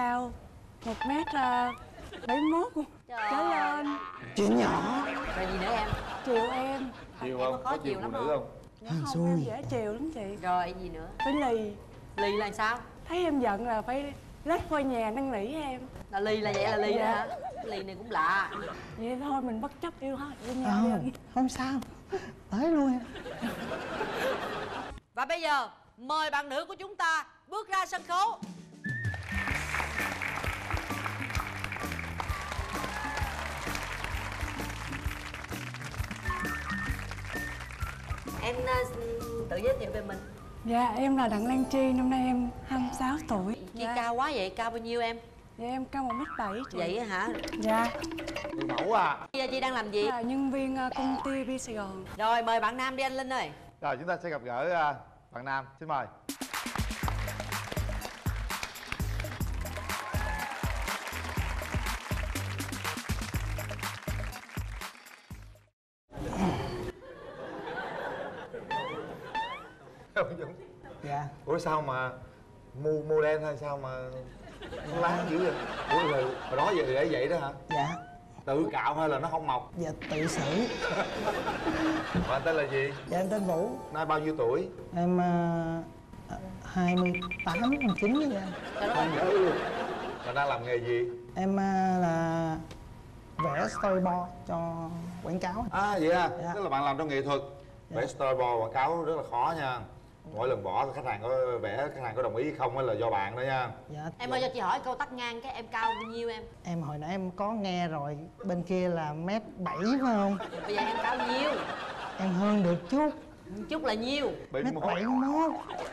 cao 1m71 trở lên. Chuyện nhỏ. Rồi gì nữa em? Chiều em. Chiều Em không? có khó chiều lắm không? Dạ không, em dễ chiều lắm chị. Rồi gì nữa? Phải lì. Lì là sao? Thấy em giận là phải lết qua nhà năn nỉ em. Là lì là vậy là lì đó Dạ. hả? Lì này cũng lạ. Vậy thôi mình bất chấp yêu hết với nhau đi. Không sao. Tới luôn em. Và bây giờ mời bạn nữ của chúng ta bước ra sân khấu. Em tự giới thiệu về mình. Dạ em là Đặng Lan Chi, năm nay em 26 tuổi. Chi cao quá vậy, cao bao nhiêu em? Dạ em cao 1m7 chị. Vậy hả? Dạ. Người mẫu à. Chi đang làm gì? Là nhân viên công ty Bi Sài Gòn. Rồi mời bạn nam đi anh Linh ơi. Rồi chúng ta sẽ gặp gỡ bạn nam, xin mời. Dạ. Ủa sao mà mua đen hay sao mà nó láng dữ vậy? Ủa là hồi đó giờ để vậy đó hả? Dạ. Tự cạo hay là nó không mọc? Dạ tự xử. Và anh tên là gì? Dạ em tên Vũ. Nay bao nhiêu tuổi? Em 28, 29 vậy anh. Không nhớ luôn. Và đang làm nghề gì? Em là vẽ storyboard cho quảng cáo. À vậy à? Dạ. Tức là bạn làm trong nghệ thuật. Dạ. Vẽ storyboard quảng cáo rất là khó nha. Mỗi lần bỏ khách hàng có vẽ, khách hàng có đồng ý không là do bạn đó nha. Dạ. Em ơi cho chị hỏi câu tắt ngang cái em cao bao nhiêu em? Em hồi nãy em có nghe rồi, bên kia là 1m7 phải không? Bây giờ em cao nhiêu? Em hơn được chút. Chút là nhiêu? 71. 1m71.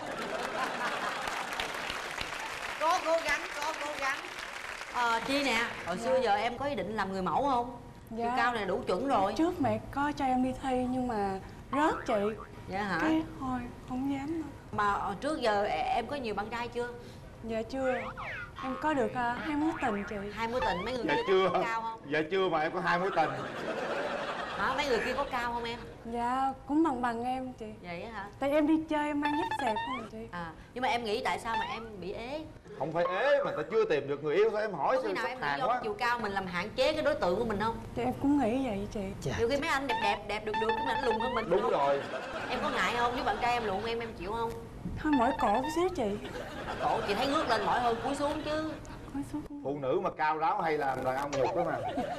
Có cố gắng, có cố gắng. Chi nè, hồi xưa giờ em có ý định làm người mẫu không? Dạ. Chiều cao này đủ chuẩn rồi. Trước mẹ có cho em đi thi nhưng mà rớt chị. Dạ hả? Cái thôi không dám nữa. Mà trước giờ em có nhiều bạn trai chưa? Dạ chưa. Em có được 2 mối tình chị. 2 mối tình, mấy người Dạ kia chưa. có cao không? Dạ chưa mà em có 2 mối tình. Hả? Mấy người kia có cao không em? Dạ cũng bằng em chị. Vậy á hả? Tại em đi chơi em mang dép xẹp không chị. Nhưng mà em nghĩ tại sao mà em bị ế? Không phải ế mà ta chưa tìm được người yêu thôi, em hỏi Có khi sao nào sắp em nghĩ hàng do quá. chiều cao mình làm hạn chế cái đối tượng của mình không? Chị em cũng nghĩ vậy chị. Dạ. Nhiều khi mấy anh đẹp được cũng là anh lùn hơn mình. Đúng không? rồi. Em có ngại không? Nếu bạn trai em lùn em chịu không? Thôi mỏi cổ một xíu chị. Cổ chị thấy ngước lên mỏi hơn cúi xuống chứ. Cúi xuống. Phụ nữ mà cao ráo hay làm đàn ông nhục đó mà.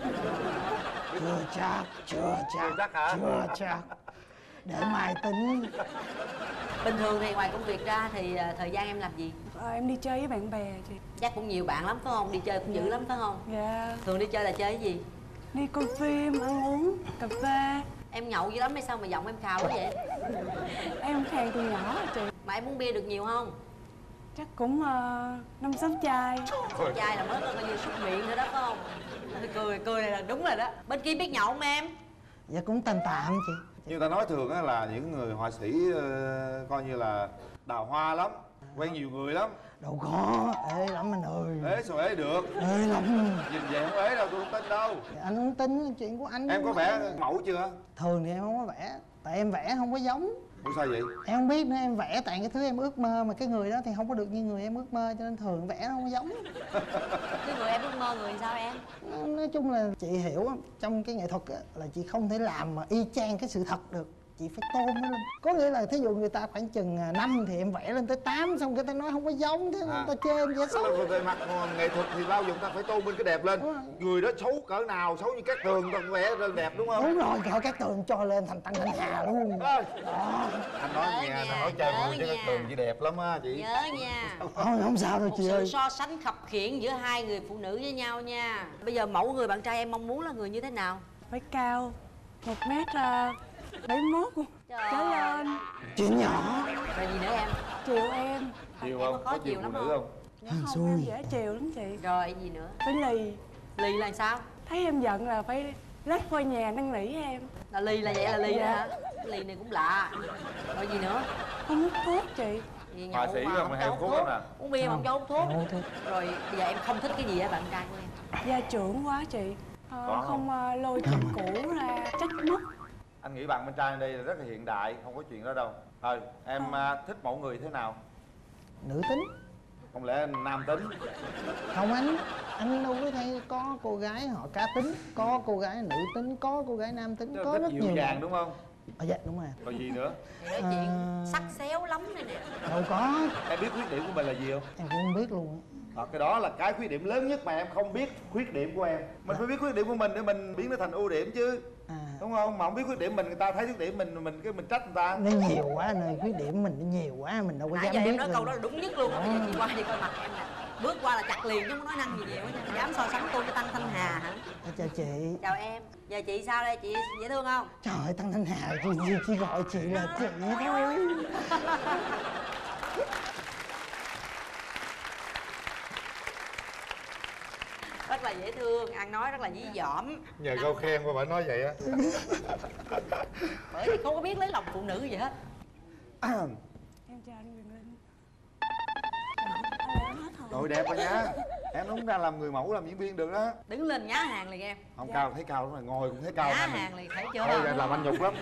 Chưa chắc, chưa chắc. Chưa chắc hả? Chưa chắc. Để mai tính. Bình thường thì ngoài công việc ra thì thời gian em làm gì? Em đi chơi với bạn bè chị. Chắc cũng nhiều bạn lắm phải không? Đi chơi cũng dữ lắm phải không? Dạ. Thường đi chơi là chơi cái gì? Đi coi phim, ăn uống, cà phê. Em nhậu dữ lắm hay sao mà giọng em khào quá vậy? Em khàn từ nhỏ rồi chị. Mà em uống bia được nhiều không? Chắc cũng 5-6 chai. Chai là mới có bao nhiêu súc miệng nữa đó phải không? Cười này là đúng rồi đó. Bên kia biết nhậu không em? Dạ cũng tạm tạm chị. Như ta nói thường á là những người họa sĩ coi như là đào hoa lắm, quen nhiều người lắm. Đâu có, ê lắm anh ơi. Ế sao ế được? Ê lắm. Nhìn vậy không ế đâu, tôi không tin đâu. Dạ, anh không tin chuyện của anh. Em có vẽ mẫu chưa? Thường thì em không có vẽ. Tại em vẽ không có giống. Ủa sao vậy? Em không biết nữa, em vẽ tại cái thứ em ước mơ. Mà cái người đó thì không có được như người em ước mơ. Cho nên thường vẽ nó không có giống. Cái người em ước mơ người sao em? Nói chung là chị hiểu á, trong cái nghệ thuật á, là chị không thể làm mà y chang cái sự thật được. Chị phải tôn nó lên. Có nghĩa là thí dụ người ta khoảng chừng 5 thì em vẽ lên tới 8. Xong người ta nói không có giống, thế người ta chê em vẽ xấu. Tức là về mặt nghệ thuật thì bao giờ ta phải tôn vinh cái đẹp lên. Người đó xấu cỡ nào, xấu như Cát Tường ta cũng vẽ lên đẹp đúng không? Đúng rồi, cỡ Cát Tường cho lên thành Tăng Thanh Hà luôn. Đó. Đó. Anh nói Nhớ nghe, nha, anh nói chơi nhớ người chứ Cát nha. Tường chị đẹp lắm á chị. Nhớ nha. Không sao đâu Một chị sự ơi. so sánh khập khiễng giữa hai người phụ nữ với nhau nha. Bây giờ mẫu người bạn trai em mong muốn là người như thế nào? Phải cao 1m71 trở lên. Chuyện nhỏ. Rồi gì nữa em? Chiều em. Chiều Em không? có Có chiều chiều lắm phụ không? nữ không? Dạ không, em dễ chiều lắm chị. Rồi gì nữa? Phải lì. Lì là sao? Thấy em giận là phải lết qua nhà năn nỉ em. Là lì là vậy là lì đó Dạ. hả? Lì này cũng lạ. Rồi gì nữa? Không hút thuốc chị. Gì Họa sĩ mà mà không hay cho hút hút thuốc thuốc. lắm Uống bia mà không cho hút thuốc. Không, thuốc. Rồi bây giờ em không thích cái gì ở bạn trai của em? Gia trưởng quá chị. Có Không lôi chuyện cũ ra trách móc. Anh nghĩ bạn bên trai đây là rất là hiện đại, không có chuyện đó đâu. Thôi, em thích mẫu người thế nào? Nữ tính. Không lẽ nam tính? Không anh đâu có thấy có cô gái họ cá tính, có cô gái nữ tính, có cô gái nam tính, có rất dịu nhiều dàng đúng không? Dạ đúng rồi. Còn gì nữa? Thì nói chuyện sắc xéo lắm này nè. Đâu có, Em biết khuyết điểm của mình là gì không? em cũng không biết luôn. Cái đó là cái khuyết điểm lớn nhất mà em không biết khuyết điểm của em. Mình phải biết khuyết điểm của mình để mình biến nó thành ưu điểm chứ. Đúng không? Mà không biết khuyết điểm mình, người ta thấy khuyết điểm mình trách người ta. Nó nhiều quá anh ơi, khuyết điểm mình nó nhiều quá, mình đâu có Nãy dám giờ biết em nói được. câu đó là đúng nhất luôn á. Bây giờ chị qua đi coi mặt em nè. Bước qua là chặt liền chứ không có nói năng gì nhiều á nha. Dám so sánh tôi với Tăng Thanh Hà hả? Chào chị. Chào em. Giờ chị sao đây? Chị dễ thương không? Trời ơi, Tăng Thanh Hà, chị gọi chị là chị thôi. Rất là dễ thương, ăn nói rất là dí dỏm. Nhờ câu khen qua bà nói vậy á. Bởi vì không có biết lấy lòng phụ nữ gì hết. Em chào anh Quyền Linh. Em hết hồn. Trời đẹp quá nhá. Em đúng ra làm người mẫu, làm diễn viên được đó. Đứng lên nhá hàng liền em. Không cao, thấy cao lắm rồi, ngồi cũng thấy cao. Nhá hàng liền, thấy chưa? Thôi làm anh nhục lắm.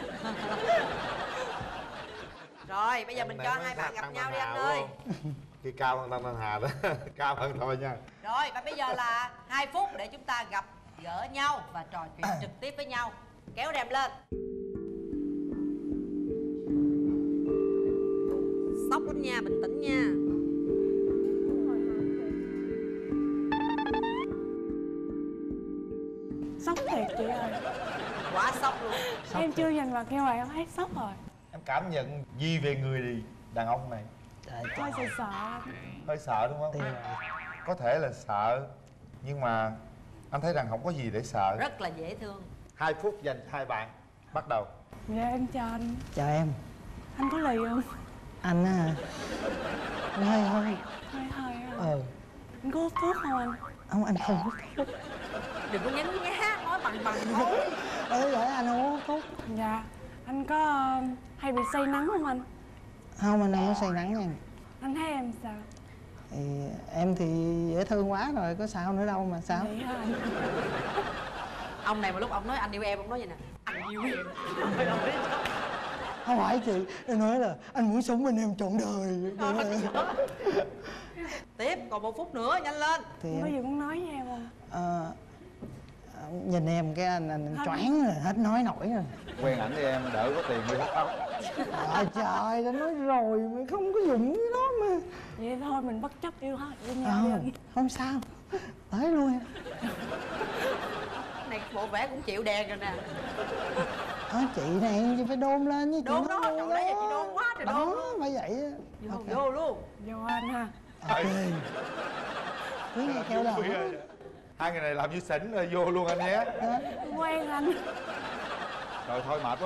Rồi bây giờ mình cho hai bạn gặp nhau đi anh ơi. Khi cao hơn Tăng Thanh Hà đó. Cao hơn thôi nha. Rồi và bây giờ là 2 phút để chúng ta gặp gỡ nhau và trò chuyện trực tiếp với nhau. Kéo rèm lên. Sốc lắm nha, bình tĩnh nha. Sốc thiệt chị ơi. Quá sốc luôn. Em chưa nhìn mặt như vậy em thấy sốc rồi. Em cảm nhận gì về người đàn ông này? Hơi sợ sợ. Hơi sợ đúng không? Có thể là sợ, nhưng mà anh thấy rằng không có gì để sợ. Rất là dễ thương. 2 phút dành cho hai bạn. Bắt đầu. Dạ em chào anh. Chào em. Anh có lì không? Anh á hả? Anh hơi Hơi hơi á. Anh có hút thuốc không anh? Không, anh không hút thuốc. Đừng có nhấn nhá, nói bằng thôi. Vậy anh không hút thuốc. Dạ. Anh có hay bị say nắng không anh? Không, anh không có say nắng nha. Anh thấy em sao? Thì em thì dễ thương quá rồi, có sao nữa đâu mà sao. Vậy hả anh? Ông này mà lúc ông nói anh yêu em, ông nói vậy nè. Anh yêu em. Không phải chị, em nói là anh muốn sống bên em trọn đời. Tiếp, còn 1 phút nữa, nhanh lên. Thì Anh có em, gì muốn nói với em không? nhìn em cái anh choáng rồi, hết nói nổi rồi. Quen ảnh đi em, đỡ có tiền đi hút ốc. Trời, đã nói rồi mà không có dùng cái đó mà. Vậy thôi mình bất chấp yêu hết với nhau đi anh. Không sao, tới luôn em. Này bộ vẽ cũng chịu đèn rồi nè. Chị này chị phải đôn lên với chị. Đôn đó, trời ơi, giờ chị đôn quá trời đôn đó, luôn. phải vậy á. Vô, Ok. vô luôn. Vô anh ha. Ok. Cứ nghe theo đó. Hai người này làm như xỉn rồi, vô luôn anh nhé. Quen anh. Rồi thôi mệt quá.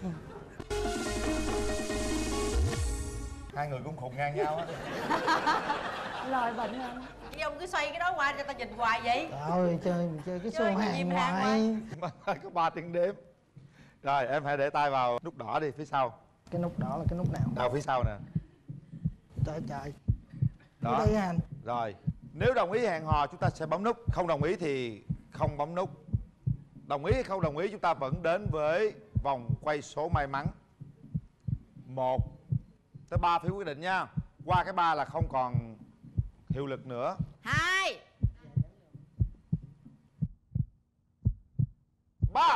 Hai người cũng khùng ngang nhau á. Lời bệnh anh. Chứ ông cứ xoay cái đó qua cho ta nhìn hoài vậy. Rồi mình chơi cái Chơi xô cái hàng diêm hàng ngoài. Có 3 tiếng đếm. Rồi em hãy để tay vào nút đỏ đi, phía sau. Cái nút đỏ là cái nút nào? Đầu phía sau nè. Trời. Đó. Đây anh. Rồi, nếu đồng ý hẹn hò chúng ta sẽ bấm nút, không đồng ý thì không bấm nút. Đồng ý hay không đồng ý chúng ta vẫn đến với vòng quay số may mắn. 1 tới 3 phiếu quyết định nha. Qua cái 3 là không còn hiệu lực nữa. 2 3.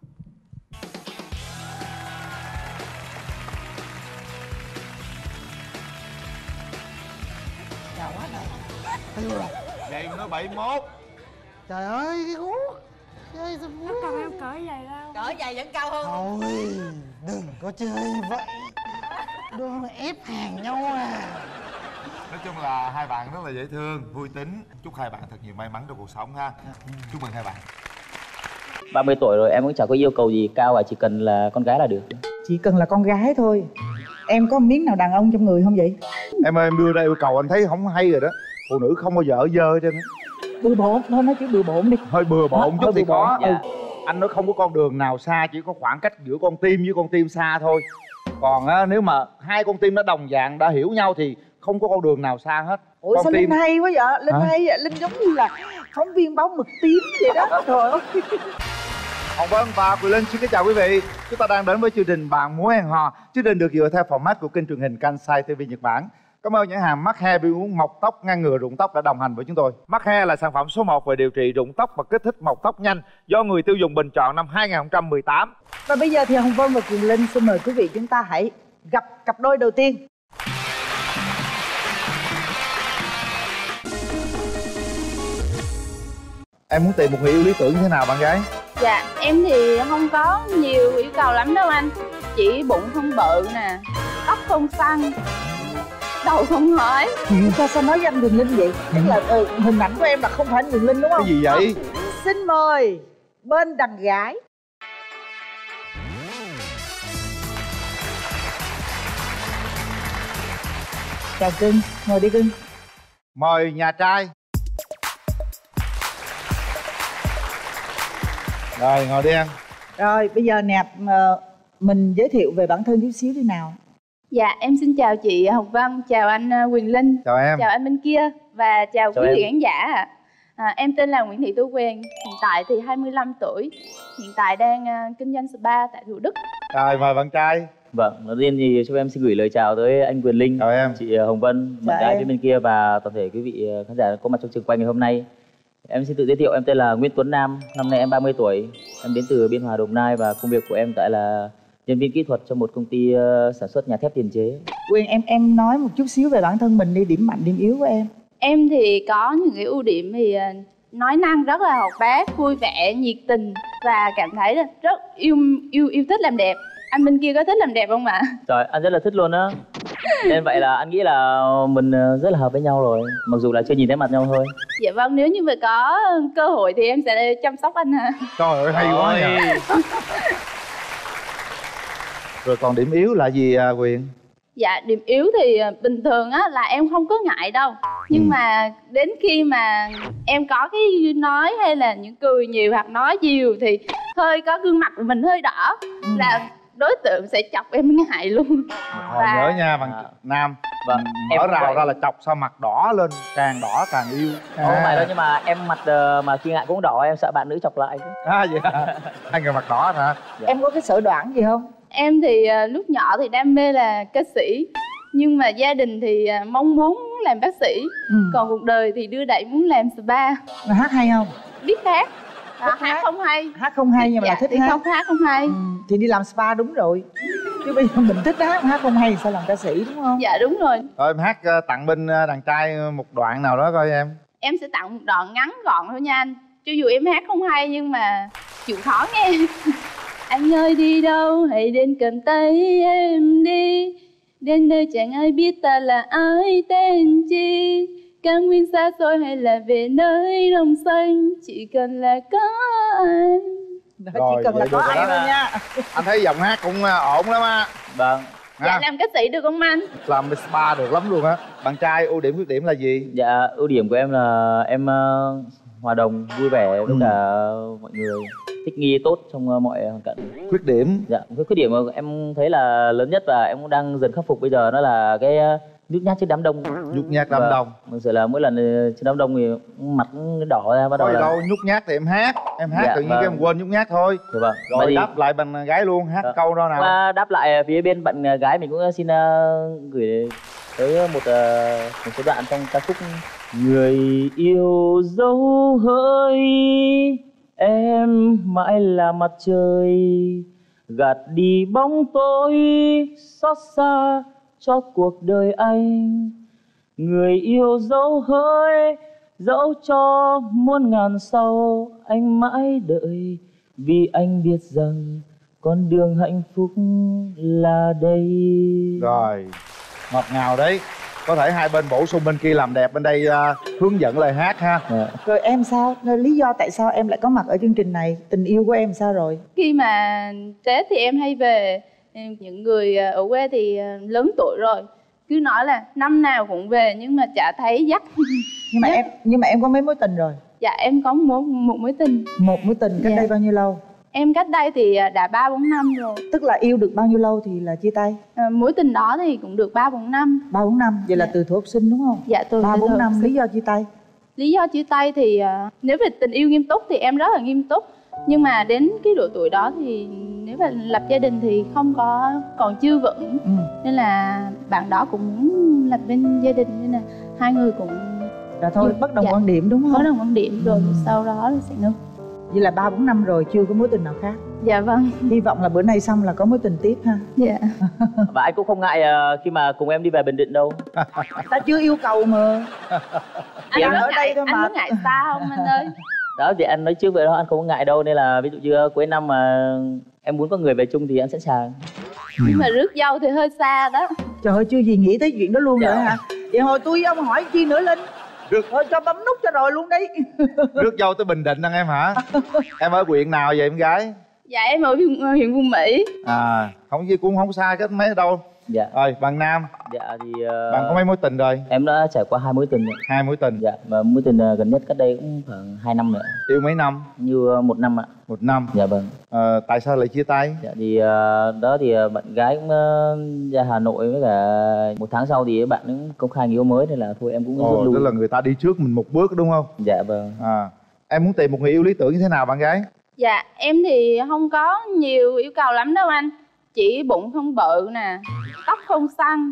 Chào quá trời. Tiêu rồi. Vậy nó 71. Trời ơi, cái guốc. Chơi sao Nó cần em cởi giày ra không? cỡ giày vẫn cao hơn. thôi, đừng có chơi vậy. Đừng ép hàng nhau à. Nói chung là hai bạn rất là dễ thương, vui tính. Chúc hai bạn thật nhiều may mắn trong cuộc sống ha. Chúc mừng hai bạn. 30 tuổi rồi em cũng chẳng có yêu cầu gì cao, chỉ cần là con gái là được. Chỉ cần là con gái thôi. Em có miếng nào đàn ông trong người không vậy? Em ơi, em đưa ra yêu cầu anh thấy không hay rồi đó. Phụ nữ không bao giờ ở dơ trên. Bừa bộn thôi, nói chữ bừa bộn đi. Hơi bừa bộn chút hơi thì bừa bộn, có. dạ. Anh nói không có con đường nào xa, chỉ có khoảng cách giữa con tim với con tim xa thôi. Còn á, nếu mà hai con tim nó đồng dạng đã hiểu nhau thì không có con đường nào xa hết. Ủa Con sao tim... Linh hay quá vậy? Linh Hả? hay vậy? Linh giống như là phóng viên báo mực tím vậy đó. Trời ơi. Hồng Vân và Quỳ Linh xin kính chào quý vị. Chúng ta đang đến với chương trình Bạn Muốn Hẹn Hò. Chương trình được dựa theo format của kênh truyền hình Kansai TV Nhật Bản. Cảm ơn nhãn hàng Mắc Hair viên uống mọc tóc ngăn ngừa rụng tóc đã đồng hành với chúng tôi. Mắc Hair là sản phẩm số 1 về điều trị rụng tóc và kích thích mọc tóc nhanh do người tiêu dùng bình chọn năm 2018. Và bây giờ thì Hồng Vân và Quyền Linh xin mời quý vị chúng ta hãy gặp cặp đôi đầu tiên. Em muốn tìm một người yêu lý tưởng như thế nào bạn gái? Dạ, em thì không có nhiều yêu cầu lắm đâu anh. Chỉ bụng không bự nè, tóc không xăn, đầu không hỏi. Sao nói với anh Quyền Linh vậy? Tức là hình ảnh của em là không phải anh Quyền Linh đúng không? Cái gì vậy? Xin mời bên đàn gái. Chào cưng, ngồi đi cưng. Mời nhà trai. Rồi ngồi đi em. Rồi bây giờ nè, mình giới thiệu về bản thân chút xíu đi nào. Dạ, em xin chào chị Hồng Vân, chào anh Quyền Linh. Chào em. Chào anh bên kia và chào quý em. vị khán giả ạ. Em tên là Nguyễn Thị Tú Quyền, hiện tại thì 25 tuổi, hiện tại đang kinh doanh spa tại Thủ Đức. Rồi mời bạn trai. Vâng, đầu tiên thì cho em xin gửi lời chào tới anh Quyền Linh, Chào em. chị Hồng Vân, bạn gái phía bên kia và toàn thể quý vị khán giả có mặt trong trường quay ngày hôm nay. Em xin tự giới thiệu, em tên là Nguyễn Tuấn Nam, năm nay em 30 tuổi. Em đến từ Biên Hòa, Đồng Nai và công việc của em tại là nhân viên kỹ thuật cho một công ty sản xuất nhà thép tiền chế. Quyền em nói một chút xíu về bản thân mình đi, điểm mạnh điểm yếu của em. Em thì có những cái ưu điểm thì nói năng rất là hoạt bát, vui vẻ, nhiệt tình và cảm thấy là rất yêu thích làm đẹp. Anh bên kia có thích làm đẹp không ạ? Trời, anh rất là thích luôn á. Nên vậy là anh nghĩ là mình rất là hợp với nhau rồi, mặc dù là chưa nhìn thấy mặt nhau thôi. Dạ vâng, nếu như mà có cơ hội thì em sẽ chăm sóc anh ạ. Trời ơi hay quá nhỉ. Rồi còn điểm yếu là gì Quyền? Dạ, điểm yếu thì bình thường á là em không có ngại đâu. Nhưng mà đến khi mà em có cái nói hay là những cười nhiều hoặc nói nhiều thì hơi có gương mặt của mình hơi đỏ, là đối tượng sẽ chọc em ngại luôn. Hồi nhớ nha bạn Nam. Vâng, em mở cũng rào vậy. ra là chọc sao mặt đỏ lên, càng đỏ càng yêu. Không phải đâu, nhưng mà em mặt mà khi ngại cũng đỏ, em sợ bạn nữ chọc lại. Vậy hả? Hai người mặt đỏ hả? Em có cái sở đoản gì không? Em thì lúc nhỏ thì đam mê là ca sĩ, nhưng mà gia đình thì mong muốn làm bác sĩ. Còn cuộc đời thì đưa đẩy muốn làm spa. Mà hát hay không? Biết hát, Thích hát hát. không hay. Hát không hay nhưng mà Dạ, là thích thì hát. không hát không hay. Thì đi làm spa đúng rồi. Chứ bây giờ mình thích hát mà hát không hay thì sao làm ca sĩ đúng không? Dạ đúng rồi. Rồi em hát tặng bên đàn trai một đoạn nào đó coi em. Em sẽ tặng một đoạn ngắn gọn thôi nha anh. Cho dù em hát không hay nhưng mà chịu khó nghe. Anh ơi đi đâu hãy đến cầm tay em đi, đến nơi chẳng ai biết ta là ai tên chi. Cao nguyên xa xôi hay là về nơi đồng xanh, chỉ cần là có anh. Rồi, Chỉ cần là vậy có được rồi anh đó. thôi nha. Anh thấy giọng hát cũng ổn lắm á. Vâng. Dạ làm ca sĩ được không anh? Làm bên spa được lắm luôn á. Bạn trai ưu điểm khuyết điểm là gì? Dạ, ưu điểm của em là em hòa đồng, vui vẻ với cả mọi người, thích nghi tốt trong mọi hoàn cảnh. Khuyết điểm? Dạ, cái khuyết điểm mà em thấy là lớn nhất và em cũng đang dần khắc phục bây giờ đó là cái nhút nhát trước đám đông. Nhút nhát đám đông. Thực sự là mỗi lần trước đám đông thì mặt đỏ ra bắt đầu Thôi là... đâu, nhút nhát thì em hát Dạ, tự nhiên vâng. cái em quên nhút nhát thôi. Dạ vâng. Rồi đáp lại bằng gái luôn, hát câu đó nào. Và đáp lại phía bên bạn gái mình cũng xin gửi tới một số đoạn trong ca khúc Người yêu dấu hỡi, em mãi là mặt trời gạt đi bóng tối xót xa cho cuộc đời anh. Người yêu dấu hỡi, dẫu cho muôn ngàn sau anh mãi đợi, vì anh biết rằng con đường hạnh phúc là đây. Rồi, ngọt ngào đấy. Có thể hai bên bổ sung, bên kia làm đẹp, bên đây hướng dẫn lời hát ha. Rồi em sao? Lý do tại sao em lại có mặt ở chương trình này? Tình yêu của em sao rồi? Khi mà Tết thì em hay về, những người ở quê thì lớn tuổi rồi cứ nói là năm nào cũng về nhưng mà chả thấy dắt. Nhưng mà em có mấy mối tình rồi? Dạ em có một mối tình. Một mối tình cách đây bao nhiêu lâu? Em cách đây thì đã 3-4 năm rồi. Tức là yêu được bao nhiêu lâu thì là chia tay? Mối tình đó thì cũng được 3-4 năm. 3-4 năm, vậy là từ thuở học sinh đúng không? Dạ từ 3-4 năm, lý do chia tay? Lý do chia tay thì nếu về tình yêu nghiêm túc thì em rất là nghiêm túc. Nhưng mà đến cái độ tuổi đó thì nếu mà lập gia đình thì không có, còn chưa vững. Nên là bạn đó cũng muốn lập bên gia đình, nên là hai người cũng Rồi thôi, bất đồng quan điểm đúng không? Bất đồng quan điểm rồi sau đó là sẽ ngưng. Vậy là 3-4 năm rồi chưa có mối tình nào khác. Dạ vâng. Hy vọng là bữa nay xong là có mối tình tiếp ha. Dạ. Và anh cũng không ngại khi mà cùng em đi về Bình Định đâu. Ta chưa yêu cầu mà. Anh Dạ, có ở đây ngại, thôi anh mà. có ngại xa không anh ơi? Đó thì anh nói trước vậy đó, anh không có ngại đâu. Nên là ví dụ như cuối năm mà em muốn có người về chung thì anh sẵn sàng. Nhưng mà rước dâu thì hơi xa đó. Trời ơi, chưa gì nghĩ tới chuyện đó luôn rồi hả? Vậy hồi tôi với ông hỏi chi nữa Linh? Được. Thôi cho bấm nút cho rồi luôn đi. Rước dâu tới Bình Định anh em hả? Em ở huyện nào vậy em gái? Dạ em ở huyện Phú Mỹ. À, không gì cũng không xa cách mấy đâu. Dạ. Rồi, bạn nam. Dạ thì Bạn có mấy mối tình rồi? em đã trải qua 2 mối tình rồi. 2 mối tình. Dạ, và mối tình gần nhất cách đây cũng khoảng 2 năm nữa. Yêu mấy năm? Như 1 năm ạ. 1 năm. Dạ vâng. Tại sao lại chia tay? Dạ thì đó thì bạn gái cũng ra Hà Nội, với cả 1 tháng sau thì bạn cũng công khai người yêu mới, nên là thôi em cũng rút lui. Tức là người ta đi trước mình một bước đúng không? Dạ vâng. Em muốn tìm một người yêu lý tưởng như thế nào bạn gái? Dạ em thì không có nhiều yêu cầu lắm đâu anh. Chỉ bụng không bự nè, tóc không xăn,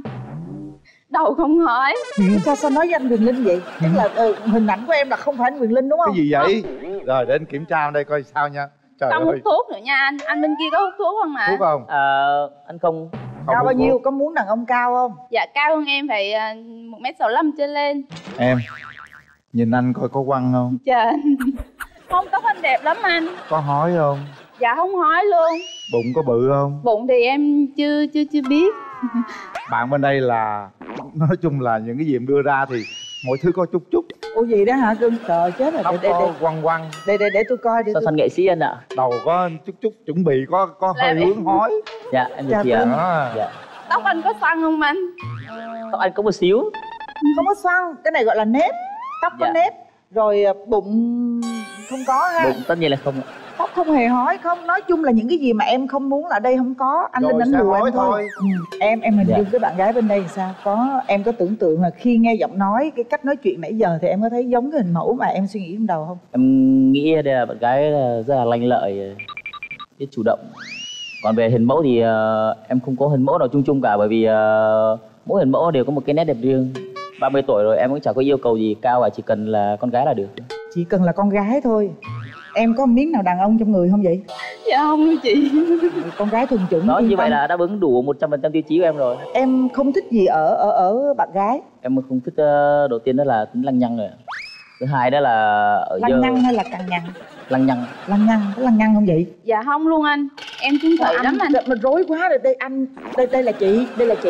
đầu không hói. Sao nói với anh Quyền Linh vậy? Chắc là hình ảnh của em là không phải anh Quyền Linh đúng không? Cái gì vậy? Rồi để anh kiểm tra đây coi sao nha. Trời Không ơi. hút thuốc nữa nha anh. Anh bên kia có hút thuốc không ạ? Thuốc không? Anh không. Cao bao nhiêu? Có muốn đàn ông cao không? Dạ cao hơn em phải 1m65 trở lên. Em nhìn anh coi có quăng không? Dạ không, tóc anh đẹp lắm anh. Có hói không? Dạ không hói luôn. Bụng có bự không? Bụng thì em chưa biết. Bạn bên đây là nói chung là những cái gì em đưa ra thì mọi thứ có chút chút. Ủa gì đó hả cưng? Trời chết rồi. Tóc có quăng quăng. Để tôi coi. Sao thành nghệ sĩ anh ạ? Đầu có chút chút chuẩn bị có hơi hướng hói. Dạ em được chị ạ. Dạ. Tóc anh có xoăn không anh? Tóc anh có một xíu. Không có xoăn, cái này gọi là nếp. Tóc có nếp. Rồi bụng không có ha. Bụng tất nhiên là không ạ. Tóc không hề hói, không. Nói chung là những cái gì mà em không muốn là đây không có. Anh Linh đánh lùa em thôi. Em hình dung cái bạn gái bên đây thì sao? Em có tưởng tượng là khi nghe giọng nói, cái cách nói chuyện nãy giờ thì em có thấy giống cái hình mẫu mà em suy nghĩ trong đầu không? Em nghĩ đây là bạn gái rất là lanh lợi, biết chủ động. Còn về hình mẫu thì em không có hình mẫu nào chung chung cả, bởi vì mỗi hình mẫu đều có một cái nét đẹp riêng. 30 tuổi rồi em cũng chẳng có yêu cầu gì cao, và chỉ cần là con gái là được. Chỉ cần là con gái thôi. Em có miếng nào đàn ông trong người không vậy? Dạ không đâu chị. Con gái thuần chủng. Đó, như vậy là đáp ứng đủ 100% tiêu chí của em rồi. Em không thích gì ở bạn gái? Em không thích đầu tiên đó là tính lăng nhăng rồi. Thứ hai đó là ở lăng nhăng hay là cằn nhằn? Lăng nhăng. Lăng nhăng, có lăng nhăng không vậy? Dạ không luôn anh. Em chứng tị lắm anh. Mình rối quá rồi đây anh. Đây là chị,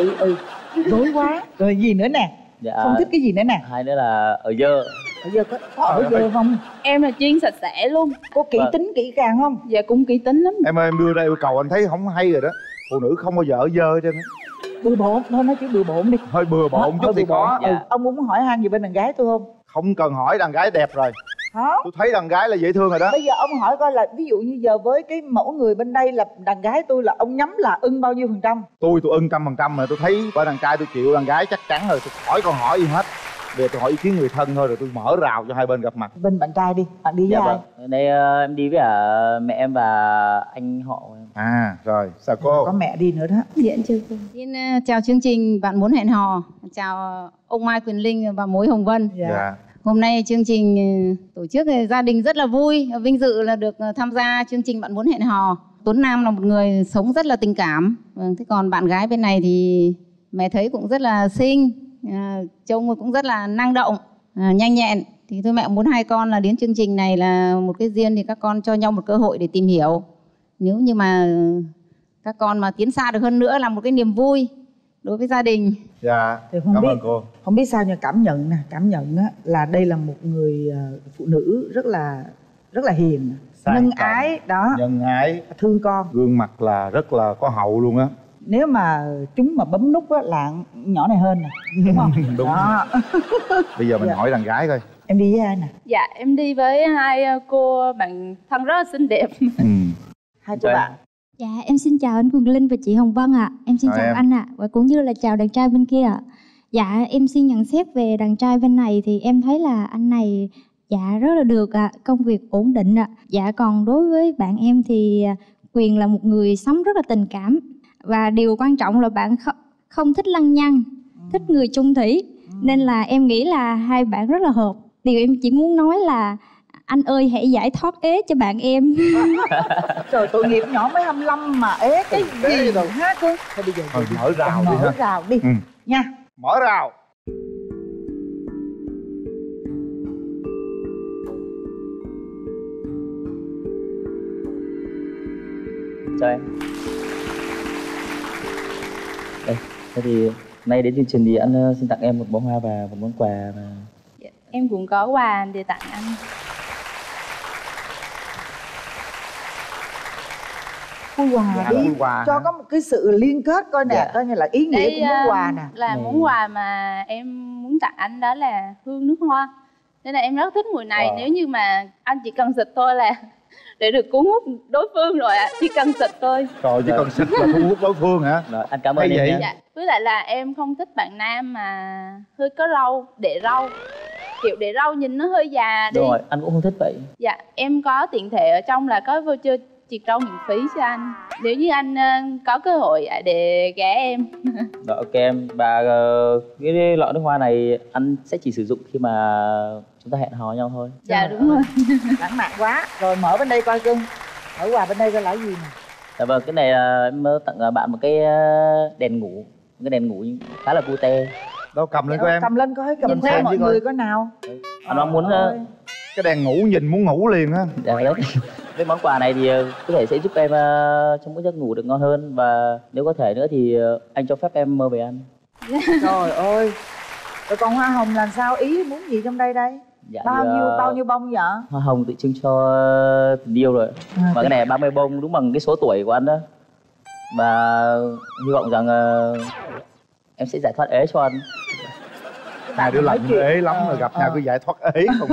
rối quá. Rồi gì nữa nè? Dạ. Không thích cái gì nữa nè? Hai nữa là ở dơ. Ở dơ có ở dơ không? Em là chuyên sạch sẽ luôn. Có kỹ tính kỹ càng không? Dạ cũng kỹ tính lắm. Em ơi, em đưa ra yêu cầu anh thấy không hay rồi đó. Phụ nữ không bao giờ ở dơ trên. Bừa bộn thôi, nói chữ bừa bộn đi. Hơi bừa bộn chút thì có. Dạ. Ông muốn hỏi han gì bên đàn gái tôi không? Không cần hỏi, đàn gái đẹp rồi. Hả? Tôi thấy đàn gái là dễ thương rồi đó. Bây giờ ông hỏi coi là ví dụ như giờ với cái mẫu người bên đây là đàn gái tôi, là ông nhắm là ưng bao nhiêu %? Tôi ưng 100% mà tôi thấy bởi đàn trai tôi chịu đàn gái chắc chắn rồi. Tôi hỏi còn hỏi gì hết. Bây giờ tôi hỏi ý kiến người thân thôi, rồi tôi mở rào cho hai bên gặp mặt. Bên bạn trai đi, bạn đi với ai? Vâng. Đây em đi với mẹ em và anh họ em. À rồi, sao cô? Có mẹ đi nữa đó. Dạ chưa cô. Xin chào chương trình Bạn Muốn Hẹn Hò. Chào ông Mai Quyền Linh và Mối Hồng Vân. Dạ. Hôm nay chương trình tổ chức gia đình rất là vui, vinh dự là được tham gia chương trình Bạn Muốn Hẹn Hò. Tuấn Nam là một người sống rất là tình cảm. Thế còn bạn gái bên này thì mẹ thấy cũng rất là xinh, trông cũng rất là năng động, nhanh nhẹn. Thì thôi mẹ muốn hai con là đến chương trình này là một cái duyên, thì các con cho nhau một cơ hội để tìm hiểu. Nếu như mà các con mà tiến xa được hơn nữa là một cái niềm vui đối với gia đình. Dạ, cảm ơn cô. Không biết sao nhưng cảm nhận á, là đây là một người phụ nữ rất là hiền, nhân ái đó, nhân ái, thương con, gương mặt là rất là có hậu luôn á. Nếu mà chúng mà bấm nút á là nhỏ này hơn nè, đúng không? Đúng. Đó. Bây giờ mình hỏi đàn gái coi. Em đi với ai nè? Dạ em đi với hai cô bạn thân rất là xinh đẹp. Hai cô bạn. Dạ em xin chào anh Quyền Linh và chị Hồng Vân ạ. Em xin chào anh ạ. Và cũng như là chào đàn trai bên kia ạ. Dạ em xin nhận xét về đàn trai bên này thì em thấy là anh này Dạ rất là được ạ, công việc ổn định ạ. Dạ còn đối với bạn em thì Quyền là một người sống rất là tình cảm. Và điều quan trọng là bạn không thích lăng nhăng, thích người chung thủy. Nên là em nghĩ là hai bạn rất là hợp. Điều em chỉ muốn nói là anh ơi hãy giải thoát ế cho bạn em. Trời, tội nghiệp nhỏ mới 25 mà ế cái gì rồi ha cưng. Thôi bây giờ mở rào đi, mở rào đi nha. Mở rào. Chào em. Đây, thế thì nay đến chương trình thì anh xin tặng em một bó hoa và một món quà và... Dạ, em cũng có quà để tặng anh. Khui quà đi, cho có một cái sự liên kết coi nè, coi như là ý nghĩa của món quà nè. Là món quà mà em muốn tặng anh đó là hương nước hoa. Nên là em rất thích mùi này. Nếu như mà anh chỉ cần xịt thôi là để được cuốn hút đối phương rồi ạ. Chỉ cần xịt thôi. Trời, chỉ cần xịt là cuốn hút đối phương hả? Rồi, anh cảm ơn em nha. Dạ. Với lại là em không thích bạn nam mà hơi có râu, để râu. Kiểu để râu nhìn nó hơi già đi. Rồi, anh cũng không thích vậy. Dạ, em có tiện thể ở trong là có voucher triệt râu miễn phí cho anh. Nếu như anh có cơ hội để ghé em. Rồi, ok em. Và cái lọ nước hoa này anh sẽ chỉ sử dụng khi mà chúng ta hẹn hò nhau thôi. Dạ đúng rồi. Lãng mạn quá. Rồi mở bên đây coi cưng. Mở quà bên đây coi là gì nè. Dạ vâng, cái này em tặng bạn một cái đèn ngủ. Một cái đèn ngủ khá là cute. Đâu cầm lên coi em. Cầm lên coi, cầm theo mọi người coi nào. Anh mong muốn cái đèn ngủ nhìn muốn ngủ liền á. Dạ đấy. Cái món quà này thì có thể sẽ giúp em trong mỗi giấc ngủ được ngon hơn. Và nếu có thể nữa thì anh cho phép em mơ về anh. Trời ơi. Rồi còn hoa hồng làm sao, ý muốn gì trong đây đây? Dạ, bao nhiêu bông vậy? Hoa hồng tự trưng cho tình yêu rồi. Và cái này 30 bông đúng bằng cái số tuổi của anh đó. Và hy vọng rằng em sẽ giải thoát ế cho anh. Hai đứa lạnh ế lắm rồi gặp nhau cứ giải thoát ế không.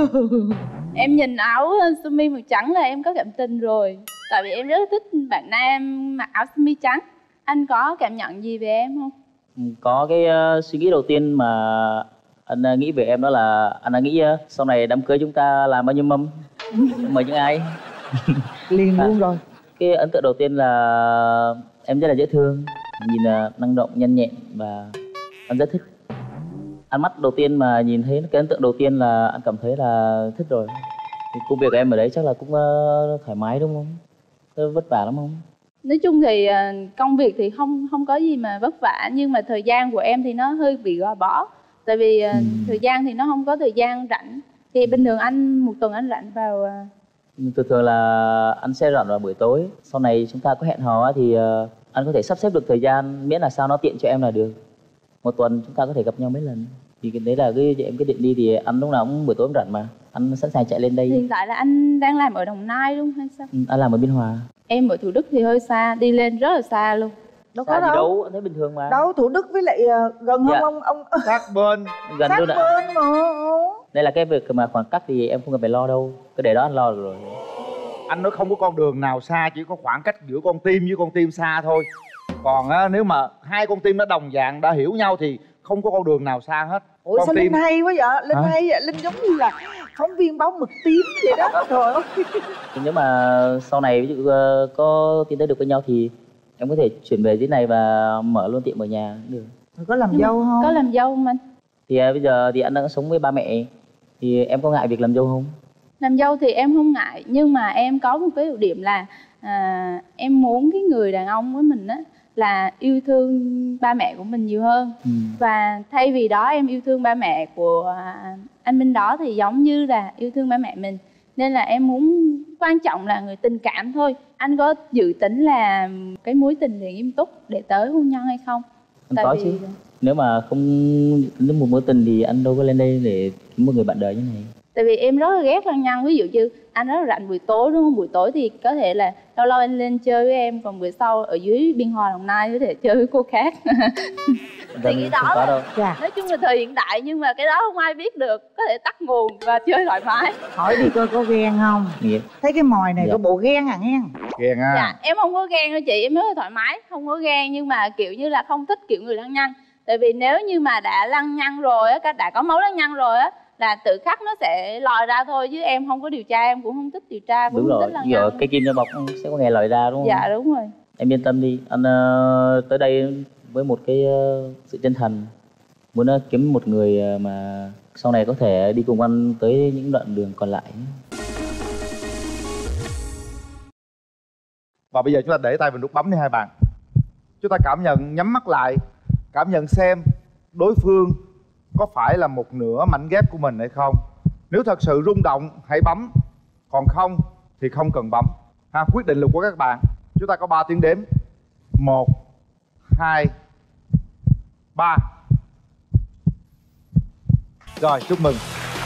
Em nhìn áo sơ mi màu trắng là em có cảm tình rồi. Tại vì em rất thích bạn nam mặc áo sơ mi trắng. Anh có cảm nhận gì về em không? Có cái suy nghĩ đầu tiên mà anh nghĩ về em đó là anh đã nghĩ sau này đám cưới chúng ta làm bao nhiêu mâm, mời những ai. Liền luôn rồi. Cái ấn tượng đầu tiên là em rất là dễ thương, nhìn năng động, nhanh nhẹn và anh rất thích. Ánh mắt đầu tiên mà nhìn thấy cái ấn tượng đầu tiên là anh cảm thấy là thích rồi. Thì công việc của em ở đấy chắc là cũng thoải mái đúng không? Vất vả lắm không? Nói chung thì công việc thì không có gì mà vất vả, nhưng mà thời gian của em thì nó hơi bị gò bó. Tại vì thời gian thì nó không có thời gian rảnh. Thì bình thường anh một tuần anh rảnh vào thường là anh sẽ rảnh vào buổi tối. Sau này chúng ta có hẹn hò thì anh có thể sắp xếp được thời gian, miễn là sao nó tiện cho em là được. Một tuần chúng ta có thể gặp nhau mấy lần. Thì cái đấy là em quyết định đi thì anh lúc nào cũng buổi tối rảnh mà. Anh sẵn sàng chạy lên đây. Hiện tại là anh đang làm ở Đồng Nai luôn hay sao? Anh làm ở Biên Hòa. Em ở Thủ Đức thì hơi xa, đi lên rất là xa luôn. Đâu xa có đâu, anh thấy bình thường mà. Đâu, Thủ Đức với lại gần dạ. không ông? Sát bên. Gần sát luôn ạ. bên mà. Đây là cái việc mà khoảng cách thì em không cần phải lo đâu. Cái để đó anh lo được rồi. Anh nói không có con đường nào xa, chỉ có khoảng cách giữa con tim với con tim xa thôi. Còn nếu mà hai con tim nó đồng dạng đã hiểu nhau thì không có con đường nào xa hết. Ủa con sao tim... Linh hay quá vậy? Linh hay vậy? Linh giống như là phóng viên báo mực tím vậy đó. Trời ơi. Nếu mà sau này ví dụ có tiến tới được với nhau thì em có thể chuyển về dưới này và mở luôn tiệm ở nhà cũng được. Rồi có làm dâu không? Có làm dâu không anh? Thì bây giờ thì anh đang sống với ba mẹ. Thì em có ngại việc làm dâu không? Làm dâu thì em không ngại. Nhưng mà em có một cái ưu điểm là em muốn cái người đàn ông với mình á là yêu thương ba mẹ của mình nhiều hơn. Và thay vì đó em yêu thương ba mẹ của anh bên đó thì giống như là yêu thương ba mẹ mình. Nên là em muốn, quan trọng là người tình cảm thôi. Anh có dự tính là cái mối tình thì nghiêm túc để tới hôn nhân hay không? Anh có chứ. Nếu mà không đến một mối tình thì anh đâu có lên đây để kiếm một người bạn đời như này. Tại vì em rất là ghét lăng nhăng. Ví dụ như anh rất là rảnh buổi tối đúng không? Buổi tối thì có thể là lâu lâu anh lên chơi với em. Còn bữa sau ở dưới Biên Hòa Đồng Nai có thể chơi với cô khác. Thì cái đó là, nói chung là thời hiện đại. Nhưng mà cái đó không ai biết được. Có thể tắt nguồn và chơi thoải mái. Hỏi đi coi có ghen không? Thấy cái mồi này có bộ ghen à nghe? Ghen à? Dạ em không có ghen đâu chị. Em rất là thoải mái. Không có ghen nhưng mà kiểu như là không thích kiểu người lăng nhăng. Tại vì nếu như mà đã lăng nhăng rồi á, đã có máu lăng nhăng rồi á, là tự khắc nó sẽ lòi ra thôi, chứ em không có điều tra, em cũng không thích điều tra, cũng Đúng không rồi, thích lăng giờ nhăng. cái kim cho bọc sẽ có ngày lòi ra đúng không? Dạ đúng rồi. Em yên tâm đi, anh tới đây với một cái sự chân thành, muốn kiếm một người mà sau này có thể đi cùng anh tới những đoạn đường còn lại. Và bây giờ chúng ta để tay vào nút bấm đi hai bạn. Chúng ta cảm nhận, nhắm mắt lại, cảm nhận xem đối phương có phải là một nửa mảnh ghép của mình hay không. Nếu thật sự rung động hãy bấm, còn không thì không cần bấm ha. Quyết định là của các bạn. Chúng ta có 3 tiếng đếm. 1 2 3. Rồi, chúc mừng.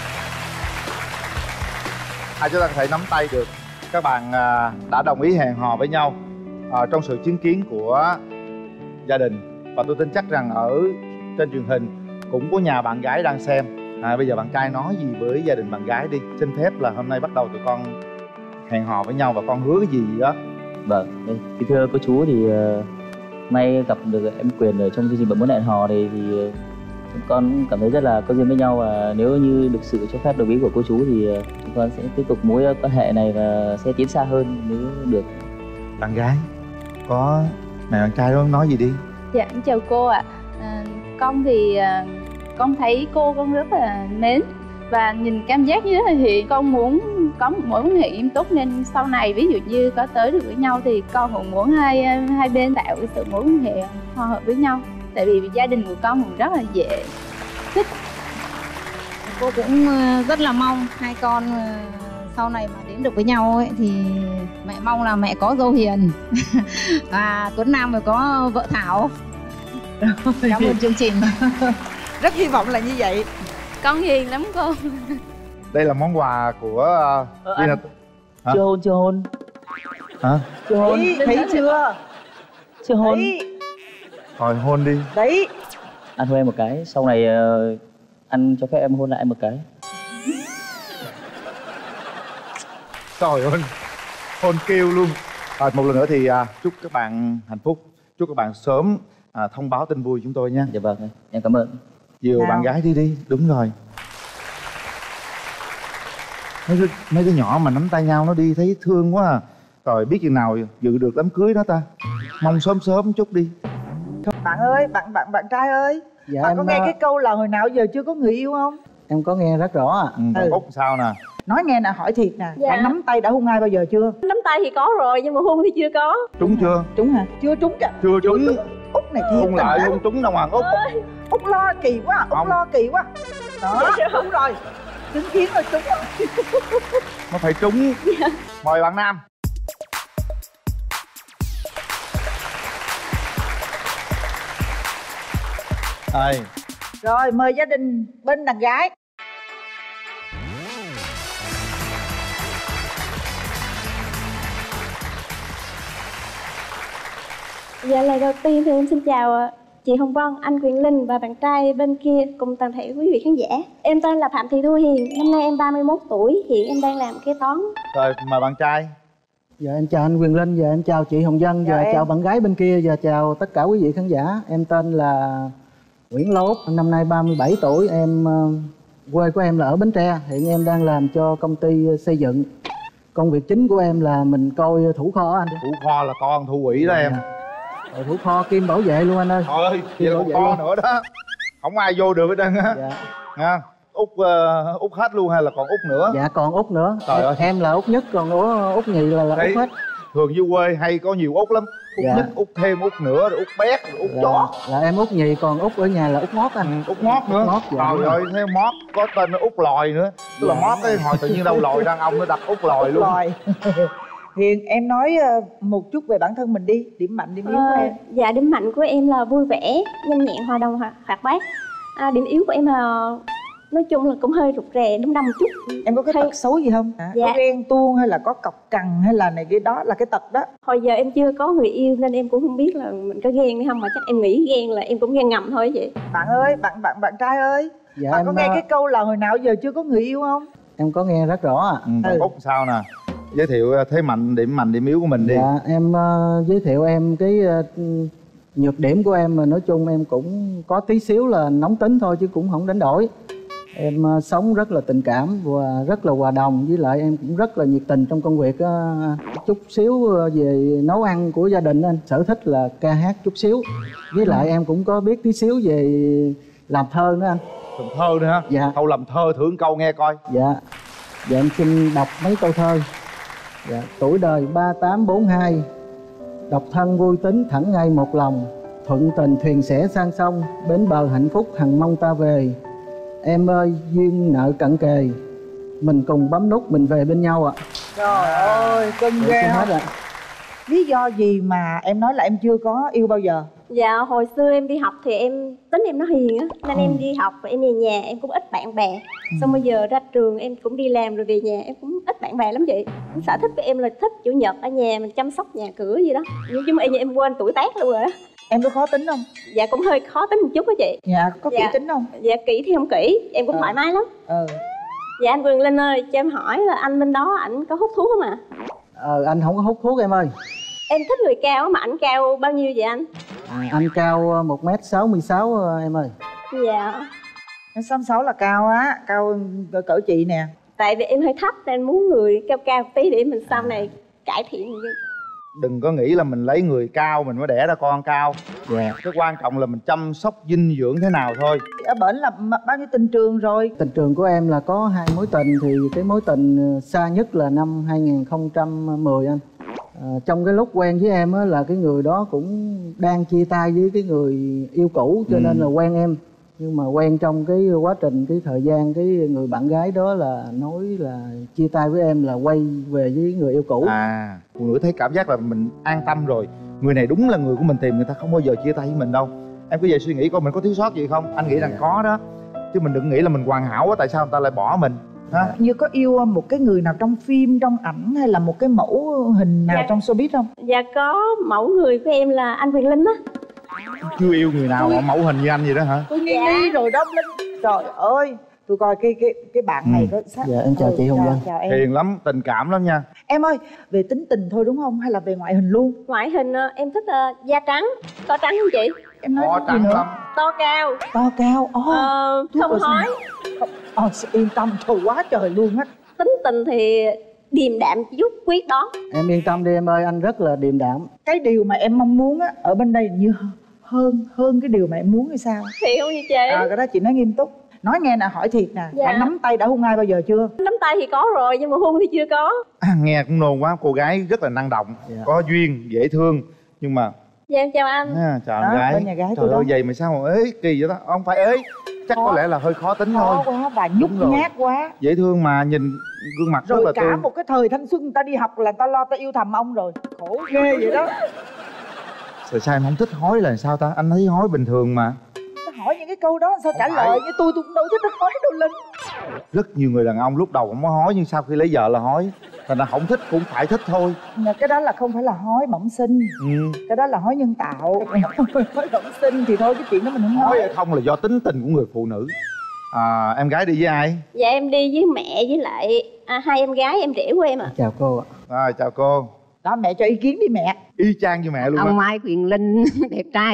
Chúng ta có thể nắm tay được. Các bạn đã đồng ý hẹn hò với nhau trong sự chứng kiến của gia đình. Và tôi tin chắc rằng ở trên truyền hình cũng có nhà bạn gái đang xem. Bây giờ bạn trai nói gì với gia đình bạn gái đi. Xin phép là hôm nay bắt đầu tụi con hẹn hò với nhau và con hứa cái gì đó. Vâng, kính thưa cô chú thì nay gặp được em Quyền ở trong chương trình Bạn Muốn Hẹn Hò này thì chúng con cảm thấy rất là có duyên với nhau, và nếu như được sự cho phép đồng ý của cô chú thì chúng con sẽ tiếp tục mối quan hệ này và sẽ tiến xa hơn nếu được. Bạn gái có mẹ bạn trai đó nói gì đi. Dạ, chào cô ạ. Con thì con thấy cô con rất là mến và nhìn cảm giác như rất là hiền. Con muốn có một mối quan hệ nghiêm túc, nên sau này ví dụ như có tới được với nhau thì con cũng muốn hai bên tạo cái sự mối quan hệ hòa hợp với nhau. Tại vì gia đình của con cũng rất là dễ thích. Cô cũng rất là mong hai con sau này mà đến được với nhau ấy, thì mẹ mong là mẹ có dâu hiền và Tuấn Nam phải có vợ Thảo. Cảm ơn chương trình. Rất hy vọng là như vậy. Con hiền lắm cô. Đây là món quà của anh. Chưa hôn, chưa hôn. Hả? Chưa hôn. Thấy chưa? Chưa hôn. Đấy. Thôi hôn đi. Đấy. Anh hôn em một cái, sau này anh cho phép em hôn lại em một cái. Trời ơi, hôn kêu luôn. Một lần nữa thì chúc các bạn hạnh phúc, chúc các bạn sớm thông báo tin vui chúng tôi nha. Dạ vâng, em cảm ơn. Dìu bạn gái đi. Đúng rồi. Mấy đứa nhỏ mà nắm tay nhau nó đi thấy thương quá à. Rồi biết chừng nào dự được đám cưới đó ta. Mong sớm chút đi. Bạn ơi, bạn trai ơi. Dạ, bạn có nghe cái câu là hồi nào giờ chưa có người yêu không? Em có nghe rất rõ ạ. Còn Út sao nè? Nói nghe nè, hỏi thiệt nè. Dạ. Bạn nắm tay đã hôn ai bao giờ chưa? Nắm tay thì có rồi, nhưng mà hôn thì chưa có. Trúng chưa? Trúng hả? Chưa trúng kìa. Chưa trúng. Út này thiệt. Hôn lại hôn trúng đâu Hoàng Út. Út lo kỳ quá, Út lo kỳ quá. Đó, đúng rồi. Chứng kiến rồi, trúng rồi. Nó phải trúng. Mời bạn nam. Đây. Rồi, mời gia đình bên đàn gái. Dạ, lời đầu tiên thì em xin chào chị Hồng Vân, anh Quyền Linh và bạn trai bên kia cùng toàn thể quý vị khán giả. Em tên là Phạm Thị Thu Hiền, năm nay em 31 tuổi, hiện em đang làm kế toán. Rồi, mời bạn trai. Dạ em chào anh Quyền Linh, dạ em chào chị Hồng Vân, dạ chào bạn gái bên kia, và chào tất cả quý vị khán giả. Em tên là Nguyễn Lốt, năm nay 37 tuổi, em quê của em là ở Bến Tre, hiện em đang làm cho công ty xây dựng. Công việc chính của em là mình coi thủ kho anh. Thủ kho là con thu quỷ đó em. Thủ kho kim bảo vệ luôn anh ơi. Trời ơi, vậy là kho nữa đó. Không ai vô được hết trơn á. Dạ. Nha. Út hết luôn hay là còn Út nữa? Dạ còn Út nữa. Trời ơi. Em là Út nhất, còn Út nhì là Út hết. Thường dưới quê hay có nhiều Út lắm. Út dạ. nhất, Út thêm, Út nữa, rồi Út bét, rồi Út chó. Là em Út nhì, còn Út ở nhà là Út Mót anh. Út Mót nữa. Mót, dạ, trời ơi, thêm Mót có tên Út Lòi nữa. Tức là Mót cái hồi tự nhiên đâu lòi đàn ông nó đặt Út Lòi luôn. Lòi. Hiền, em nói một chút về bản thân mình đi, điểm mạnh, điểm yếu của em. Dạ, điểm mạnh của em là vui vẻ, nhanh nhẹn, hòa đồng, hoạt bát. Điểm yếu của em là nói chung là cũng hơi rụt rè, đâm đâm một chút. Em có cái tật xấu gì không? Dạ. Có ghen tuông hay là có cọc cằn hay là này cái đó là cái tật đó? Hồi giờ em chưa có người yêu nên em cũng không biết là mình có ghen hay không, mà chắc em nghĩ ghen là em cũng ghen ngầm thôi vậy. Bạn ơi, bạn trai ơi, dạ, bạn có nghe cái câu là hồi nào giờ chưa có người yêu không? Em có nghe rất rõ ạ. Còn Út sao nè? Giới thiệu thế mạnh, điểm yếu của mình đi. Dạ, em giới thiệu em cái nhược điểm của em, mà nói chung em cũng có tí xíu là nóng tính thôi chứ cũng không đánh đổi. Em sống rất là tình cảm và rất là hòa đồng, với lại em cũng rất là nhiệt tình trong công việc. Chút xíu về nấu ăn của gia đình anh, sở thích là ca hát chút xíu. Với lại em cũng có biết tí xíu về làm thơ nữa anh. Làm thơ nữa hả? Dạ. Câu làm thơ thử câu nghe coi. Dạ. Dạ em xin đọc mấy câu thơ. Dạ. Tuổi đời 3842, độc thân vui tính thẳng ngay một lòng, thuận tình thuyền sẽ sang sông, bến bờ hạnh phúc hằng mong ta về. Em ơi duyên nợ cận kề, mình cùng bấm nút mình về bên nhau ạ. Trời ơi cưng ghê không? Lý do gì mà em nói là em chưa có yêu bao giờ? Dạ hồi xưa em đi học thì em tính em nó hiền á, nên em đi học và em về nhà em cũng ít bạn bè. Xong bây giờ ra trường em cũng đi làm rồi về nhà em cũng ít bạn bè lắm chị. Sở thích của em là thích chủ nhật ở nhà mình chăm sóc nhà cửa gì đó. Nhưng mà em quên tuổi tác luôn rồi á. Em có khó tính không? Dạ cũng hơi khó tính một chút á chị. Dạ có kỹ tính không? Dạ kỹ thì không kỹ, em cũng thoải mái lắm. Dạ anh Quyền Linh ơi, cho em hỏi là anh bên đó ảnh có hút thuốc không ạ? Anh không có hút thuốc em ơi. Em thích người cao mà ảnh cao bao nhiêu vậy anh? Anh cao 1m66 em ơi. Dạ. Em 66 là cao á, cao cỡ chị nè. Tại vì em hơi thấp nên muốn người cao cao tí để mình sau này cải thiện. Đừng có nghĩ là mình lấy người cao mình mới đẻ ra con cao. Dạ. Cái quan trọng là mình chăm sóc dinh dưỡng thế nào thôi. Ở bển là bao nhiêu tình trường rồi? Tình trường của em là có 2 mối tình. Thì cái mối tình xa nhất là năm 2010 anh. Trong cái lúc quen với em á, là cái người đó cũng đang chia tay với cái người yêu cũ, cho nên là quen em. Nhưng mà quen trong cái quá trình, cái thời gian, cái người bạn gái đó là nói là chia tay với em là quay về với người yêu cũ. Phụ nữ thấy cảm giác là mình an tâm rồi, người này đúng là người của mình tìm, người ta không bao giờ chia tay với mình đâu. Em cứ về suy nghĩ coi mình có thiếu sót gì không. Anh nghĩ rằng có đó, chứ mình đừng nghĩ là mình hoàn hảo quá, tại sao người ta lại bỏ mình ha? Như có yêu một cái người nào trong phim, trong ảnh hay là một cái mẫu hình nào trong showbiz không? Dạ có, mẫu người của em là anh Quyền Linh á. Chưa yêu người nào mà mẫu hình như anh vậy đó hả? Tôi nghi rồi đó Linh. Trời ơi, tôi coi cái bạn này có sao? Dạ em chào chị Hồng Vân. Chào em. Hiền lắm, tình cảm lắm nha. Em ơi, về tính tình thôi đúng không? Hay là về ngoại hình luôn? Ngoại hình em thích da trắng. To trắng không chị? Em nói to trắng lắm. To cao. To cao. Không hói. Yên tâm, trời quá trời luôn á. Tính tình thì điềm đạm chút, quyết đoán. Em yên tâm đi em ơi, anh rất là điềm đạm. Cái điều mà em mong muốn á ở bên đây như hơn cái điều mà em muốn hay sao? Thiệt không vậy chị? Cái đó chị nói nghiêm túc. Nói nghe nè, hỏi thiệt nè. Dạ. Bạn nắm tay đã hôn ai bao giờ chưa? Nắm tay thì có rồi nhưng mà hôn thì chưa có. Nghe cũng nôn quá, cô gái rất là năng động, có duyên, dễ thương. Nhưng mà dạ em chào anh. chào em gái. Bên nhà gái trời ơi vậy mà sao mà ế kỳ vậy đó? Không phải ế, chắc có lẽ là hơi khó tính thôi. Khó quá và nhút nhát quá. Dễ thương mà nhìn gương mặt rồi rất là cả tươi. một cái thời thanh xuân người ta đi học là ta lo ta yêu thầm ông rồi. Khổ ghê vậy đó. Tại sao em không thích hói là sao ta? Anh thấy hói bình thường mà. Hỏi những cái câu đó sao trả lời với tôi cũng đâu thích hói đâu Linh. Rất nhiều người đàn ông lúc đầu không có hói, nhưng sau khi lấy vợ là hói. Thành ra không thích cũng phải thích thôi. Cái đó là không phải là hói bẩm sinh. Cái đó là hói nhân tạo. Hói bẩm sinh thì thôi, cái chuyện đó mình không hói hay không là do tính tình của người phụ nữ. Em gái đi với ai? Dạ em đi với mẹ với lại hai em gái em rể của em ạ. Chào cô ạ. Chào cô. Đó mẹ cho ý kiến đi mẹ. Y chang như mẹ luôn. Ông Mai Quyền Linh đẹp trai.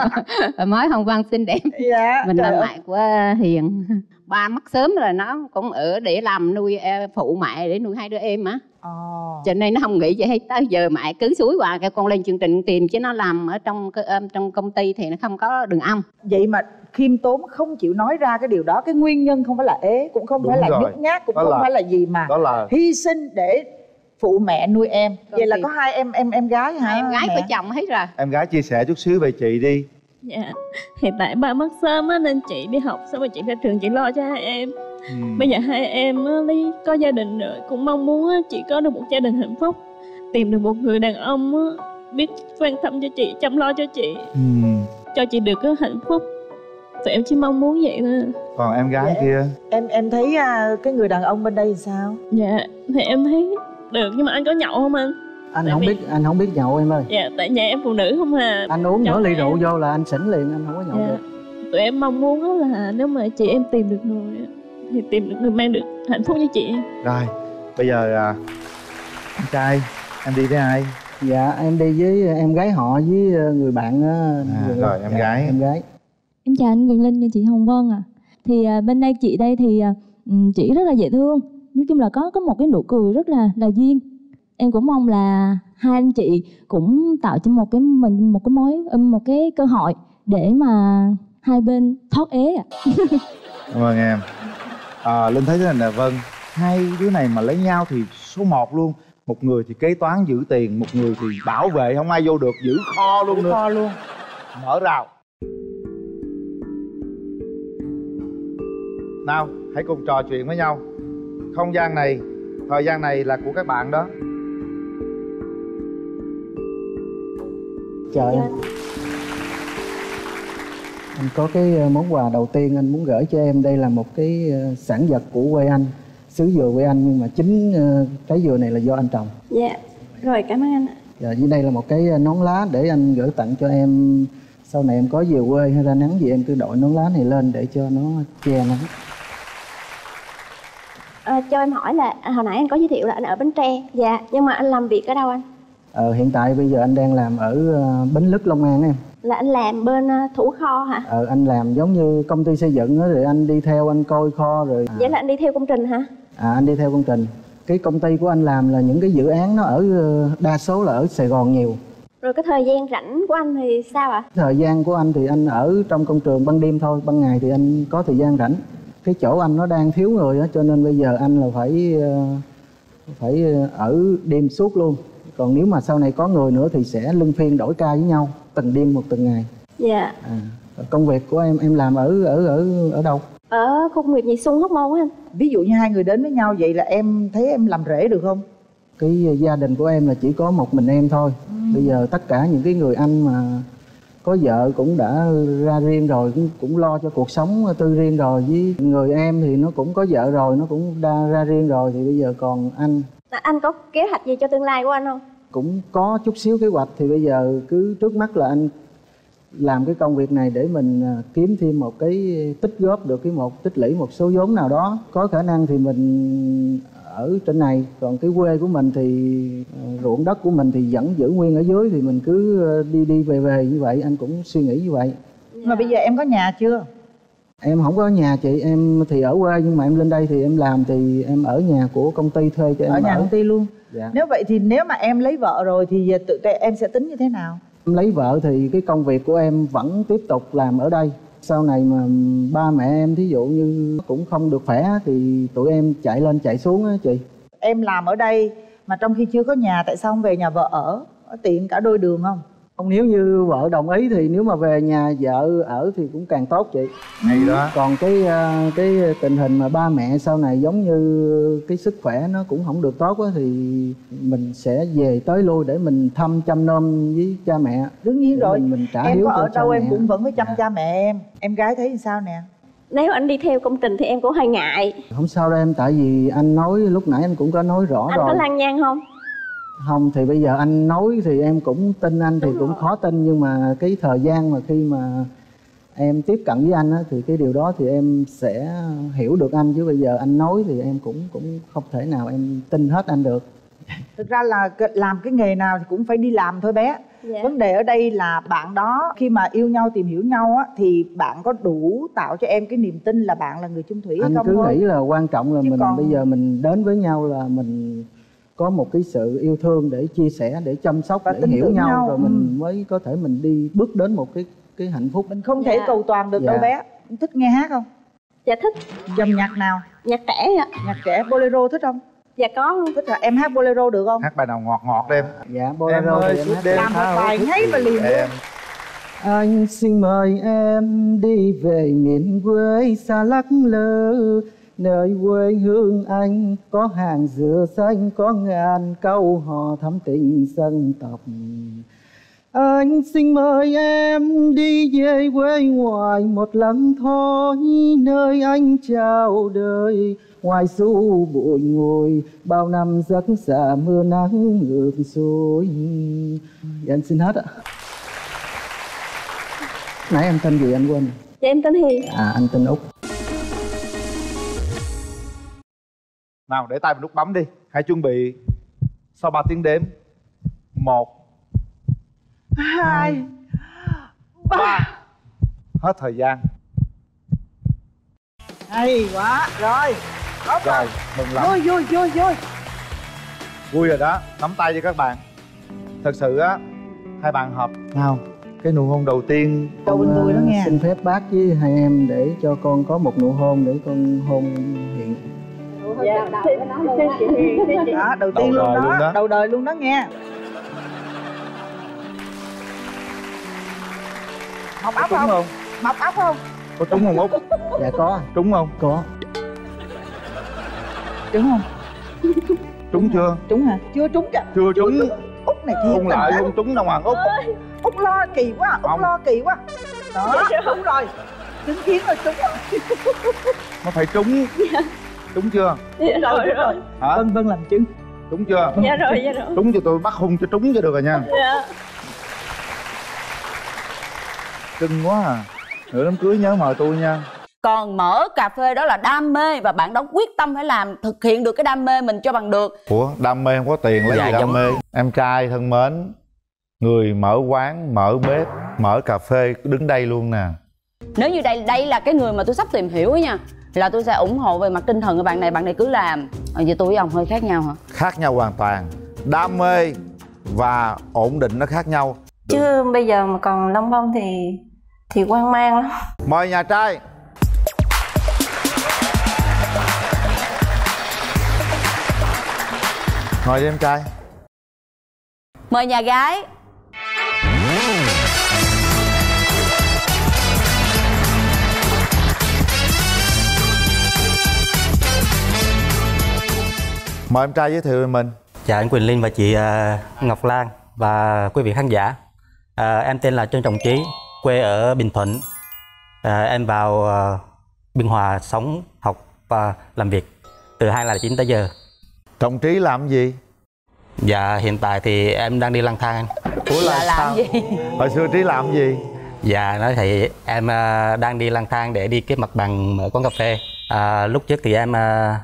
Mới Hồng Vân xinh đẹp. Dạ. Mình là mẹ của Hiền. Ba mất sớm rồi nó cũng ở để làm nuôi phụ mẹ để nuôi hai đứa em á. Cho nên nó không nghĩ vậy hết. Tới giờ mẹ cứ suối hoài cái con lên chương trình tìm chứ nó làm ở trong công ty thì nó không có đường âm. Vậy mà khiêm tốn không chịu nói ra cái điều đó. Cái nguyên nhân không phải là ế, cũng không phải là nhút nhát, cũng không phải là gì mà hy sinh để phụ mẹ nuôi em. Vậy là có hai em gái hả? Hai em gái có chồng hết rồi. Em gái chia sẻ chút xíu về chị đi. Dạ, hiện tại ba mất sớm á, nên chị đi học xong rồi chị ra trường chị lo cho hai em. Bây giờ hai em á, có gia đình rồi, cũng mong muốn á, chị có được một gia đình hạnh phúc, tìm được một người đàn ông á, biết quan tâm cho chị, chăm lo cho chị, cho chị được cái hạnh phúc. Tụi em chỉ mong muốn vậy thôi. Còn em gái kia? Em thấy cái người đàn ông bên đây sao? Dạ, thì em thấy được, nhưng mà anh có nhậu không anh? Anh không biết nhậu em ơi. Dạ, tại nhà em phụ nữ không à. Anh uống nửa ly rượu vô là anh xỉn liền, anh không có nhậu được. Tụi em mong muốn là nếu mà chị em tìm được người thì tìm được người mang được hạnh phúc cho chị. Rồi, bây giờ anh trai, em đi với ai? Dạ, em đi với em gái họ với người bạn. Rồi, em gái. Em gái. Em chào anh Quyền Linh và chị Hồng Vân ạ. Thì bên đây chị đây thì chị rất là dễ thương. Nói chung là có một cái nụ cười rất là duyên. Em cũng mong là hai anh chị cũng tạo cho mình một cái cơ hội để mà hai bên thoát ế ạ. Cảm ơn em. Linh thấy thế này nè Vân, hai đứa này mà lấy nhau thì số 1 luôn. Một người thì kế toán giữ tiền, một người thì bảo vệ không ai vô được, giữ kho luôn nữa. Kho luôn. Mở rào. Nào, hãy cùng trò chuyện với nhau. Không gian này, thời gian này là của các bạn đó. Chào em. Anh có cái món quà đầu tiên anh muốn gửi cho em. Đây là một cái sản vật của quê anh, xứ dừa quê anh, nhưng mà chính trái dừa này là do anh trồng. Dạ, rồi cảm ơn anh ạ. Dạ, dưới đây là một cái nón lá để anh gửi tặng cho em. Sau này em có về quê hay ra nắng gì em cứ đội nón lá này lên để cho nó che nắng. Cho em hỏi là hồi nãy anh có giới thiệu là anh ở Bến Tre. Dạ, nhưng mà anh làm việc ở đâu anh? Hiện tại bây giờ anh đang làm ở Bến Lức, Long An em. Là anh làm bên thủ kho hả? Anh làm giống như công ty xây dựng đó, rồi anh đi theo anh coi kho rồi. Vậy là anh đi theo công trình hả? Anh đi theo công trình. Cái công ty của anh làm là những cái dự án nó ở đa số là ở Sài Gòn nhiều. Rồi cái thời gian rảnh của anh thì sao ạ? Thời gian của anh thì anh ở trong công trường ban đêm thôi, ban ngày thì anh có thời gian rảnh. Cái chỗ anh nó đang thiếu người á, cho nên bây giờ anh là phải ở đêm suốt luôn. Còn nếu mà sau này có người nữa thì sẽ luân phiên đổi ca với nhau, từng đêm một từng ngày. Dạ. Công việc của em làm ở đâu? Ở khu công nghiệp Nhị Xuân, Hóc Môn á anh. Ví dụ như hai người đến với nhau vậy là em thấy em làm rể được không? Cái gia đình của em là chỉ có một mình em thôi. Bây giờ tất cả những cái người anh mà có vợ cũng đã ra riêng rồi, cũng lo cho cuộc sống tư riêng rồi. Với người em thì nó cũng có vợ rồi, nó cũng đã ra riêng rồi. Thì bây giờ còn anh. Anh có kế hoạch gì cho tương lai của anh không? Cũng có chút xíu kế hoạch. Thì bây giờ cứ trước mắt là anh làm cái công việc này để mình kiếm thêm một cái tích góp được tích lũy một số vốn nào đó. Có khả năng thì mình ở trên này, còn cái quê của mình thì ruộng đất của mình thì vẫn giữ nguyên ở dưới, thì mình cứ đi về như vậy. Anh cũng suy nghĩ như vậy. Mà bây giờ em có nhà chưa? Em không có nhà chị, em thì ở quê nhưng mà em lên đây thì em làm thì em ở nhà của công ty thuê cho em ở nhà công ty luôn. Dạ. Nếu vậy thì nếu mà em lấy vợ rồi thì em sẽ tính như thế nào? Em lấy vợ thì cái công việc của em vẫn tiếp tục làm ở đây. Sau này mà ba mẹ em thí dụ như cũng không được khỏe thì tụi em chạy lên chạy xuống á chị. Em làm ở đây mà trong khi chưa có nhà, tại sao không về nhà vợ ở? Tiện cả đôi đường không? Không, nếu như vợ đồng ý thì nếu mà về nhà vợ ở thì cũng càng tốt chị. Hay đó. Còn cái tình hình mà ba mẹ sau này giống như cái sức khỏe nó cũng không được tốt á, thì mình sẽ về tới lui để mình thăm chăm nom với cha mẹ. Đương nhiên rồi. Mình trả em hiếu có ở cho đâu cha em mẹ. cũng vẫn phải chăm cha mẹ em. Em gái thấy làm sao nè? Nếu anh đi theo công trình thì em cũng hơi ngại. Không sao đâu em, tại vì anh nói lúc nãy anh cũng có nói rõ anh rồi. Anh có lăng nhăng không? Không, thì bây giờ anh nói thì em cũng tin anh. Thì cũng khó tin, nhưng mà cái thời gian mà khi mà em tiếp cận với anh á, thì cái điều đó thì em sẽ hiểu được anh. Chứ bây giờ anh nói thì em cũng không thể nào em tin hết anh được. Thực ra là làm cái nghề nào thì cũng phải đi làm thôi bé. Dạ. Vấn đề ở đây là bạn đó khi mà yêu nhau, tìm hiểu nhau á, thì bạn có đủ tạo cho em cái niềm tin là bạn là người chung thủy hay Anh không cứ thôi. nghĩ là quan trọng là Chứ mình còn... bây giờ mình đến với nhau là mình có một cái sự yêu thương để chia sẻ, để chăm sóc, và để tin hiểu tưởng nhau. Rồi mình Ừ. mới có thể mình đi bước đến một cái hạnh phúc. Mình không thể cầu toàn được đâu bé. Thích nghe hát không? Dạ thích. Dòng nhạc nào? Nhạc trẻ ạ. Nhạc trẻ, bolero thích không? Dạ có luôn. Thích hả? Em hát bolero được không? Hát bài nào ngọt ngọt đem. Dạ bolero em thì ơi, em hát. Làm một bài ngay và liền luôn. Anh xin mời em đi về miền quê xa lắc lơ. Nơi quê hương anh có hàng dừa xanh, có ngàn câu hò thắm tình dân tộc. Anh xin mời em đi về quê ngoài một lần thôi, nơi anh chào đời ngoài xu bụi ngồi, bao năm giấc xa mưa nắng ngược xuôi. Dạ, anh xin hết ạ. Nãy em tên gì anh quên. Dạ em tên Hiền. Anh tên Út. Nào để tay vào nút bấm đi. Hãy chuẩn bị. Sau 3 tiếng đếm. 1 2 3. Hết thời gian. Hay quá. Rồi. Rồi, mừng lắm. Vui. Vui rồi đó, nắm tay với các bạn. Thật sự á, hai bạn hợp nhau. Cái nụ hôn đầu tiên tôi đó nghe. Xin phép bác với hai em để cho con có một nụ hôn để con hôn Hiền. Đó, đầu tiên luôn đó, đầu đời luôn đó nghe. Mọc ốc không? Mọc ốc không? Có trúng không Út? Dạ có. Trúng không? Có. Trúng không? Trúng chưa? Trúng hả? Chưa trúng kìa. Chưa trúng. Út này thiệt. Hôn lại không trúng đâu Hoàng Út. Út lo kỳ quá, Út lo kỳ quá. Đó, đúng rồi. Chứng kiến rồi trúng rồi. Nó phải trúng. Trúng chưa? Dạ rồi. Hả? Vân làm chứng. Trúng chưa? Dạ rồi. Trúng cho tôi bắt hôn cho trúng cho được rồi nha. Dạ. Cưng quá à. Nữa đám cưới nhớ mời tôi nha. Còn mở cà phê đó là đam mê và bạn đã quyết tâm phải làm thực hiện được cái đam mê mình cho bằng được. Ủa đam mê không có tiền lấy gì đam mê? Em trai thân mến, người mở quán, mở bếp, mở cà phê đứng đây luôn nè. Nếu như đây là cái người mà tôi sắp tìm hiểu ấy nha, là tôi sẽ ủng hộ về mặt tinh thần của bạn này cứ làm. Vậy tôi với ông hơi khác nhau hả? Khác nhau hoàn toàn. Đam mê và ổn định nó khác nhau. Chứ bây giờ mà còn lông bông thì hoang mang lắm. Mời nhà trai. Ngồi đi em trai. Mời nhà gái. Mời em trai giới thiệu về mình. Chào anh Quỳnh Linh và chị Ngọc Lan và quý vị khán giả. Em tên là Trân Trọng Trí, quê ở Bình Thuận. Em vào Biên Hòa sống, học và làm việc từ 2009 tới giờ. Trọng Trí làm gì? Dạ hiện tại thì em đang đi lang thang. Ủa là làm gì? Hồi xưa Trí làm gì? Dạ nói thì em đang đi lang thang để đi kiếm mặt bằng mở quán cà phê. Lúc trước thì em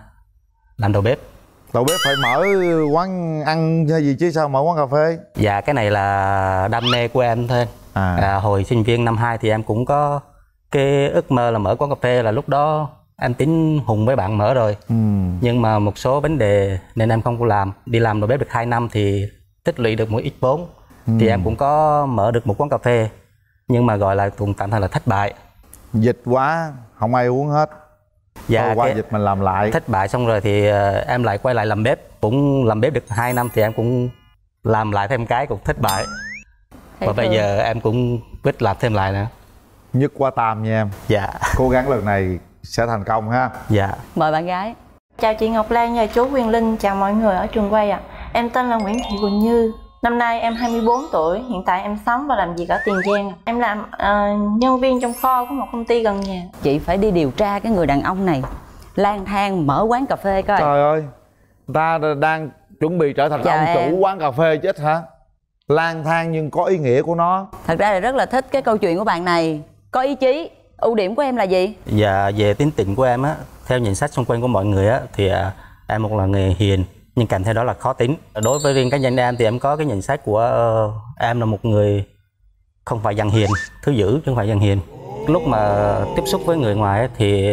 làm đầu bếp. Đầu bếp phải mở quán ăn hay gì chứ sao mở quán cà phê? Dạ cái này là đam mê của em thôi. Hồi sinh viên năm 2 thì em cũng có cái ước mơ là mở quán cà phê, là lúc đó em tính hùng với bạn mở rồi. Nhưng mà một số vấn đề nên em không có làm. Đi làm đầu bếp được 2 năm thì tích lũy được một ít vốn. Thì em cũng có mở được một quán cà phê. Nhưng mà gọi là cũng tạm thời là thất bại. Dịch quá, không ai uống hết. Dạ qua dịch mình làm lại. Thất bại xong rồi thì em lại quay lại làm bếp. Cũng làm bếp được 2 năm thì em cũng làm lại thêm cái cũng thất bại. Và bây giờ em cũng quyết làm thêm lại nữa. Nhất qua tam nha em. Dạ. Cố gắng lần này sẽ thành công ha. Dạ. Mời bạn gái. Chào chị Ngọc Lan và chú Quyền Linh, chào mọi người ở trường quay ạ. Em tên là Nguyễn Thị Quỳnh Như. Năm nay em 24 tuổi, hiện tại em sống và làm việc ở Tiền Giang. Em làm nhân viên trong kho của một công ty gần nhà. Chị phải đi điều tra cái người đàn ông này lang thang mở quán cà phê coi. Trời ơi, người ta đang chuẩn bị trở thành ông chủ quán cà phê chết hả? Lang thang nhưng có ý nghĩa của nó. Thật ra là rất là thích cái câu chuyện của bạn này. Có ý chí. Ưu điểm của em là gì? Dạ về tính tình của em á, theo nhận xét xung quanh của mọi người á, thì em một là người hiền, nhưng kèm theo đó là khó tính. Đối với riêng cá nhân em thì em có cái nhận xét của em là một người không phải dạng hiền, thứ dữ chứ không phải dạng hiền. Lúc mà tiếp xúc với người ngoài ấy, thì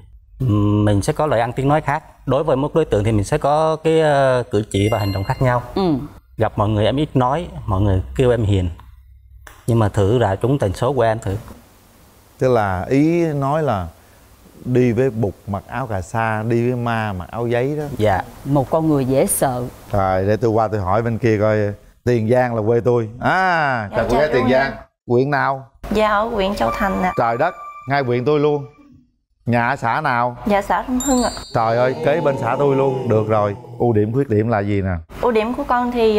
mình sẽ có lời ăn tiếng nói khác. Đối với một đối tượng thì mình sẽ có cái cử chỉ và hành động khác nhau. Gặp mọi người em ít nói, mọi người kêu em hiền, nhưng mà thử ra trúng tần số của em thử. Tức là ý nói là đi với bụt mặc áo cà sa, đi với ma mặc áo giấy đó. Dạ. Một con người dễ sợ. Rồi để tôi qua tôi hỏi bên kia coi. Tiền Giang là quê tôi. Chào cô gái Tiền Giang. Huyện nào? Dạ ở huyện Châu Thành ạ. Trời đất, ngay huyện tôi luôn. Nhà ở xã nào? Dạ xã Thông Hưng ạ. Trời ơi, kế bên xã tôi luôn. Được rồi. Ưu điểm khuyết điểm là gì nè? Ưu điểm của con thì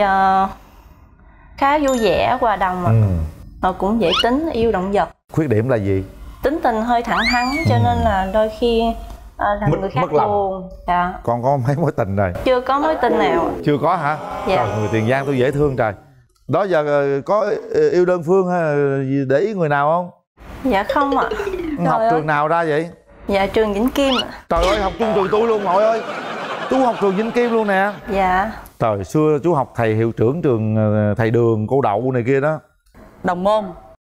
khá vui vẻ, hòa đồng ạ. Cũng dễ tính, yêu động vật. Khuyết điểm là gì? Tính tình hơi thẳng thắn cho nên là đôi khi làm người khác buồn. Dạ. Con có mấy mối tình rồi? Chưa có mối tình nào. Chưa có hả? Dạ. Trời, người Tiền Giang tôi dễ thương trời. Đó giờ có yêu đơn phương hay để ý người nào không? Dạ không ạ. Học trường nào ra vậy? Dạ trường Vĩnh Kim ạ. Trời ơi, học chung trường tôi luôn nội ơi. Chú học trường Vĩnh Kim luôn nè. Dạ. Trời, xưa chú học thầy hiệu trưởng trường thầy Đường, cô Đậu này kia đó. Đồng môn.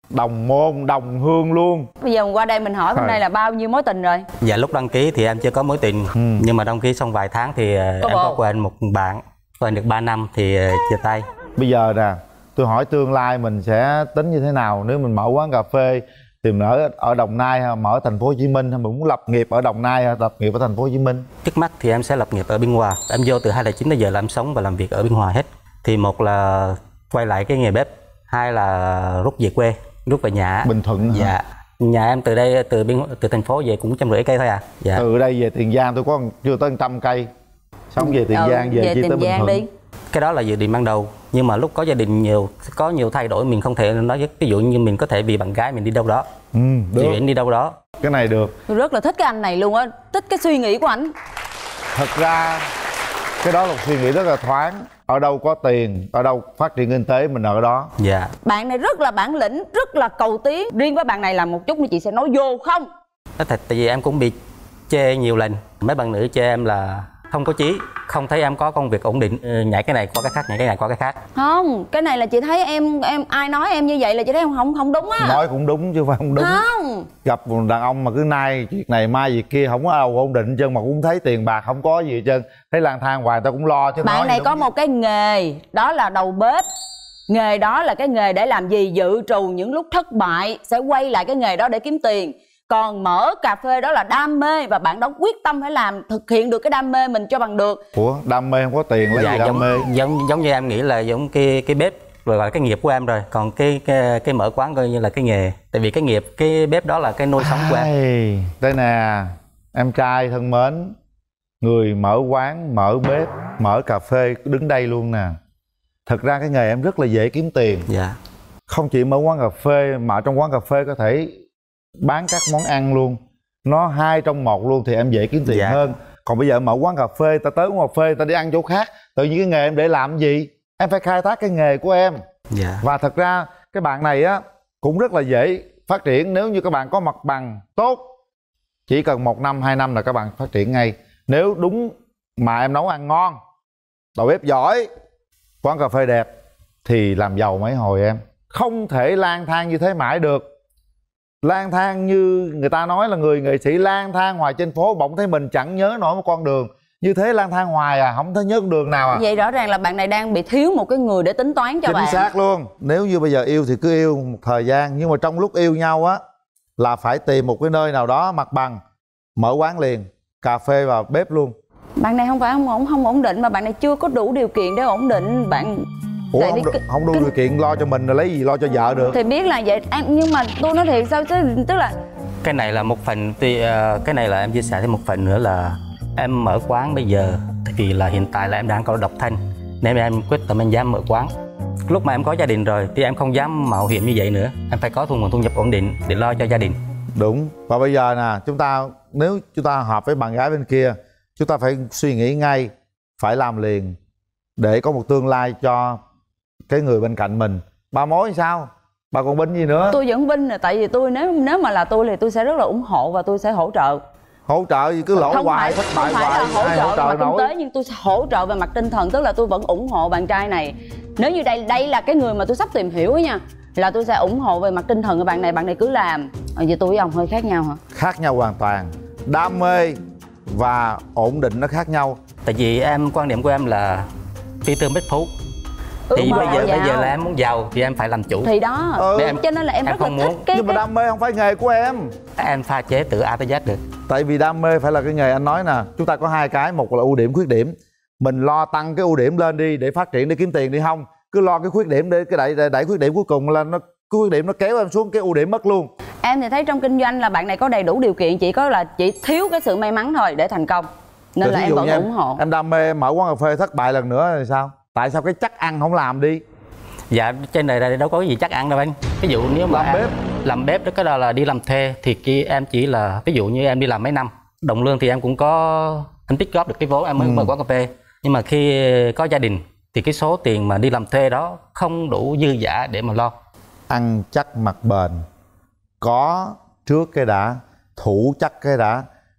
đồng môn, đồng hương luôn. Bây giờ qua đây mình hỏi bên đây là bao nhiêu mối tình rồi? Dạ lúc đăng ký thì em chưa có mối tình, nhưng mà đăng ký xong vài tháng thì em có quen một bạn, quen được 3 năm thì chia tay. Bây giờ nè, tôi hỏi tương lai mình sẽ tính như thế nào nếu mình mở quán cà phê tìm nở ở Đồng Nai hay mở thành phố Hồ Chí Minh, hay mình muốn lập nghiệp ở Đồng Nai hay lập nghiệp ở thành phố Hồ Chí Minh? Trước mắt thì em sẽ lập nghiệp ở Biên Hòa. Em vô từ 2009 đến giờ là em sống và làm việc ở Biên Hòa hết. Thì một là quay lại cái nghề bếp, hai là rút về quê, rút về nhà. Bình Thuận hả? Dạ. Nhà em từ đây từ thành phố về cũng 150 cây thôi à. Dạ. Từ đây về Tiền Giang tôi có chưa tới 100 cây. Sống về Tiền Giang về chi tới Bình Thuận đi. Cái đó là dự định ban đầu, nhưng mà lúc có gia đình có nhiều thay đổi, mình không thể nói với, ví dụ như mình có thể vì bạn gái mình đi đâu đó, chuyện đi đâu đó. Cái này được. Tôi rất là thích cái anh này luôn á, thích cái suy nghĩ của anh. Thật ra cái đó là một suy nghĩ rất là thoáng. Ở đâu có tiền, ở đâu phát triển kinh tế mình ở đó. Dạ. Bạn này rất là bản lĩnh, rất là cầu tiến. Riêng với bạn này là một chút nữa chị sẽ nói vô không? Nói thật, tại vì em cũng bị chê nhiều lần. Mấy bạn nữ chê em là không có chí, không thấy em có công việc ổn định, nhảy cái này qua cái khác, nhảy cái này qua cái khác. Không, cái này là chị thấy em ai nói em như vậy là chị thấy không đúng á. Nói cũng đúng chứ phải không đúng. Không. Gặp một đàn ông mà cứ nay việc này mai việc kia, không có đâu ổn định chân, mà cũng thấy tiền bạc không có gì hết trơn, thấy lang thang hoài ta cũng lo chứ. Bạn này có một cái nghề đó là đầu bếp. Nghề đó là cái nghề để làm gì? Dự trù những lúc thất bại sẽ quay lại cái nghề đó để kiếm tiền. Còn mở cà phê đó là đam mê, và bạn đó quyết tâm phải làm thực hiện được cái đam mê mình cho bằng được. Ủa đam mê không có tiền lấy gì đam mê? Giống như em nghĩ là giống cái bếp rồi là cái nghiệp của em rồi, còn cái mở quán coi như là cái nghề, tại vì cái bếp đó là cái nuôi sống của em. Đây nè em trai thân mến, người mở quán, mở bếp, mở cà phê đứng đây luôn nè. Thật ra cái nghề em rất là dễ kiếm tiền. Dạ. Không chỉ mở quán cà phê mà trong quán cà phê có thể bán các món ăn luôn, nó 2 trong 1 luôn, thì em dễ kiếm tiền hơn. Còn bây giờ mở quán cà phê, ta tới quán cà phê ta đi ăn chỗ khác, tự nhiên cái nghề em để làm gì? Em phải khai thác cái nghề của em. Và thật ra cái bạn này á cũng rất là dễ phát triển nếu như các bạn có mặt bằng tốt, chỉ cần 1 năm 2 năm là các bạn phát triển ngay. Nếu đúng mà em nấu ăn ngon, đầu bếp giỏi, quán cà phê đẹp thì làm giàu mấy hồi em. Không thể lang thang như thế mãi được. Lang thang như người ta nói là người nghệ sĩ lang thang hoài trên phố, bỗng thấy mình chẳng nhớ nổi một con đường. Như thế lang thang hoài à, không thấy nhớ con đường nào à. Vậy rõ ràng là bạn này đang bị thiếu một cái người để tính toán cho bạn. Chính xác luôn. Nếu như bây giờ yêu thì cứ yêu một thời gian, nhưng mà trong lúc yêu nhau á là phải tìm một cái nơi nào đó mặt bằng, mở quán liền, cà phê và bếp luôn. Bạn này không phải không ổn định, mà bạn này chưa có đủ điều kiện để ổn định. Bạn Ủa không đủ điều kiện lo cho mình rồi lấy gì lo cho vợ được? Thì biết là vậy nhưng mà tôi nói thiệt sao chứ, tức là cái này là một phần, cái này là em chia sẻ thêm một phần nữa là em mở quán bây giờ vì là hiện tại là em đang có độc thân nên em quyết tâm em dám mở quán. Lúc mà em có gia đình rồi thì em không dám mạo hiểm như vậy nữa, em phải có nguồn thu nhập ổn định để lo cho gia đình. Đúng. Và bây giờ nè, nếu chúng ta hợp với bạn gái bên kia, chúng ta phải suy nghĩ ngay, phải làm liền để có một tương lai cho cái người bên cạnh mình. Bà mối sao? Bà còn binh gì nữa? Tôi vẫn binh, tại vì tôi nếu mà là tôi thì tôi sẽ rất là ủng hộ và tôi sẽ hỗ trợ. Hỗ trợ gì cứ lỗ hoài, thất bại hoài. Không phải là hỗ trợ về mặt kinh tế, nhưng tôi sẽ hỗ trợ về mặt tinh thần, tức là tôi vẫn ủng hộ bạn trai này. Nếu như đây là cái người mà tôi sắp tìm hiểu ấy nha, là tôi sẽ ủng hộ về mặt tinh thần của bạn này cứ làm. Vậy tôi với ông hơi khác nhau hả? Khác nhau hoàn toàn. Đam mê và ổn định nó khác nhau. Tại vì quan điểm của em là phi tương bích phú. Thì bây giờ là em muốn giàu thì em phải làm chủ. Thì đó, cho nên là em rất là thích cái. Nhưng mà đam mê không phải nghề của em. Em pha chế từ A tới Z được. Tại vì đam mê phải là cái nghề. Anh nói nè, chúng ta có 2 cái, một là ưu điểm khuyết điểm. Mình lo tăng cái ưu điểm lên đi để phát triển, để kiếm tiền đi, không cứ lo cái khuyết điểm để cái đẩy khuyết điểm, cuối cùng là cái khuyết điểm nó kéo em xuống, cái ưu điểm mất luôn. Em thì thấy trong kinh doanh là bạn này có đầy đủ điều kiện, chỉ thiếu cái sự may mắn thôi để thành công. Nên là em vẫn ủng hộ. Em đam mê mở quán cà phê thất bại lần nữa thì sao? Tại sao cái chắc ăn không làm đi? Dạ trên này đâu có gì chắc ăn đâu anh. Ví dụ nếu mà làm bếp đó, cái đó là đi làm thuê thì em chỉ là ví dụ như em đi làm mấy năm, đồng lương thì em cũng có em tích góp được cái vốn em mới mở quán cà phê. Nhưng mà khi có gia đình thì cái số tiền mà đi làm thuê đó không đủ dư dả để mà lo. Ăn chắc mặc bền, có trước cái đã, thủ chắc cái đã,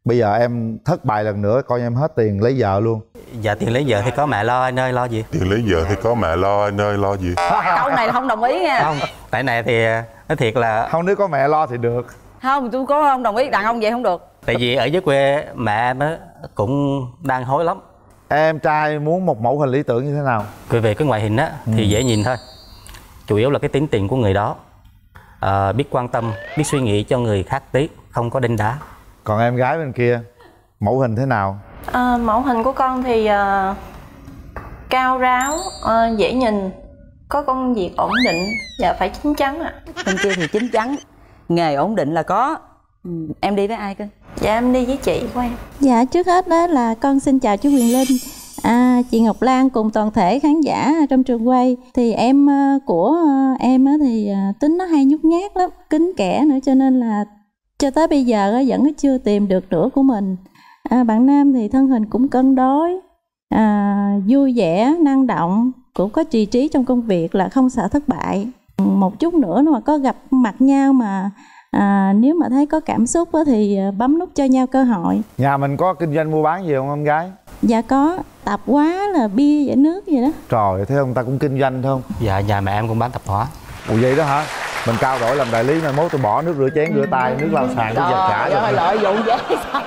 Bây giờ em thất bại lần nữa coi em hết tiền lấy vợ luôn. Dạ tiền lấy vợ thì có mẹ lo anh ơi, lo gì? Tiền lấy vợ thì có mẹ lo anh ơi, lo gì? Câu này là không đồng ý nha. Không, tại này thì nói thiệt là không, nếu có mẹ lo thì được. Không, tôi có không đồng ý, đàn ông vậy không được. Tại vì ở dưới quê mẹ em cũng đang hối lắm. Em trai muốn một mẫu hình lý tưởng như thế nào? Về cái ngoại hình á thì dễ nhìn thôi. Chủ yếu là cái tính tình của người đó, biết quan tâm, biết suy nghĩ cho người khác tí, không có đinh đá. Còn em gái bên kia, mẫu hình thế nào? Mẫu hình của con thì cao ráo, dễ nhìn, có công việc ổn định và phải chín chắn ạ. Bên kia thì chín chắn, nghề ổn định là có. Em đi với ai cơ? Dạ em đi với chị của em. Dạ trước hết đó là con xin chào chú Quyền Linh, chị Ngọc Lan cùng toàn thể khán giả trong trường quay. Thì em của em thì tính nó hay nhút nhát lắm, kín kẽ nữa, cho nên là cho tới bây giờ vẫn chưa tìm được nửa của mình. Bạn nam thì thân hình cũng cân đối, vui vẻ, năng động, cũng có trì trí trong công việc, là không sợ thất bại. Một chút nữa mà có gặp mặt nhau mà nếu mà thấy có cảm xúc thì bấm nút cho nhau cơ hội. Nhà mình có kinh doanh mua bán gì không em gái? Dạ có, tạp hóa là bia vậy, nước gì đó. Trời, thế ông ta cũng kinh doanh không? Dạ, nhà mẹ em cũng bán tạp hóa. Ủa vậy đó hả? Mình trao đổi làm đại lý, mai mốt tôi bỏ nước rửa chén, rửa tay, nước lau sàn, tôi giặt cả rồi. Lợi dụng vậy sao?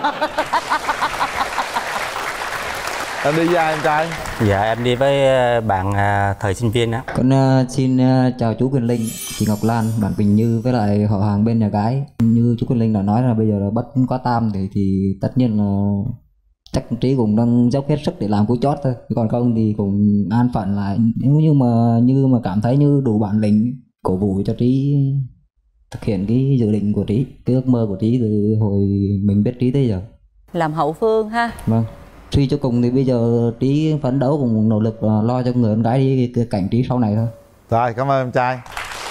Em đi với ai em trai? Dạ em đi với bạn thời sinh viên á. Con xin chào chú Quyền Linh, chị Ngọc Lan, bạn Quỳnh Như với lại họ hàng bên nhà gái. Như chú Quyền Linh đã nói là bây giờ là bất quá tam thì tất nhiên là chắc Trí cũng đang dốc hết sức để làm cú chót thôi. Còn không thì cũng an phận lại. Nếu như mà cảm thấy như đủ bản lĩnh, cổ vũ cho Trí thực hiện cái dự định của Trí, cái ước mơ của Trí từ hồi mình biết Trí tới giờ. Làm hậu phương ha. Vâng. Suy cho cùng thì bây giờ Trí phấn đấu cùng nỗ lực lo cho người con gái đi cái cảnh Trí sau này thôi. Rồi, cảm ơn em trai.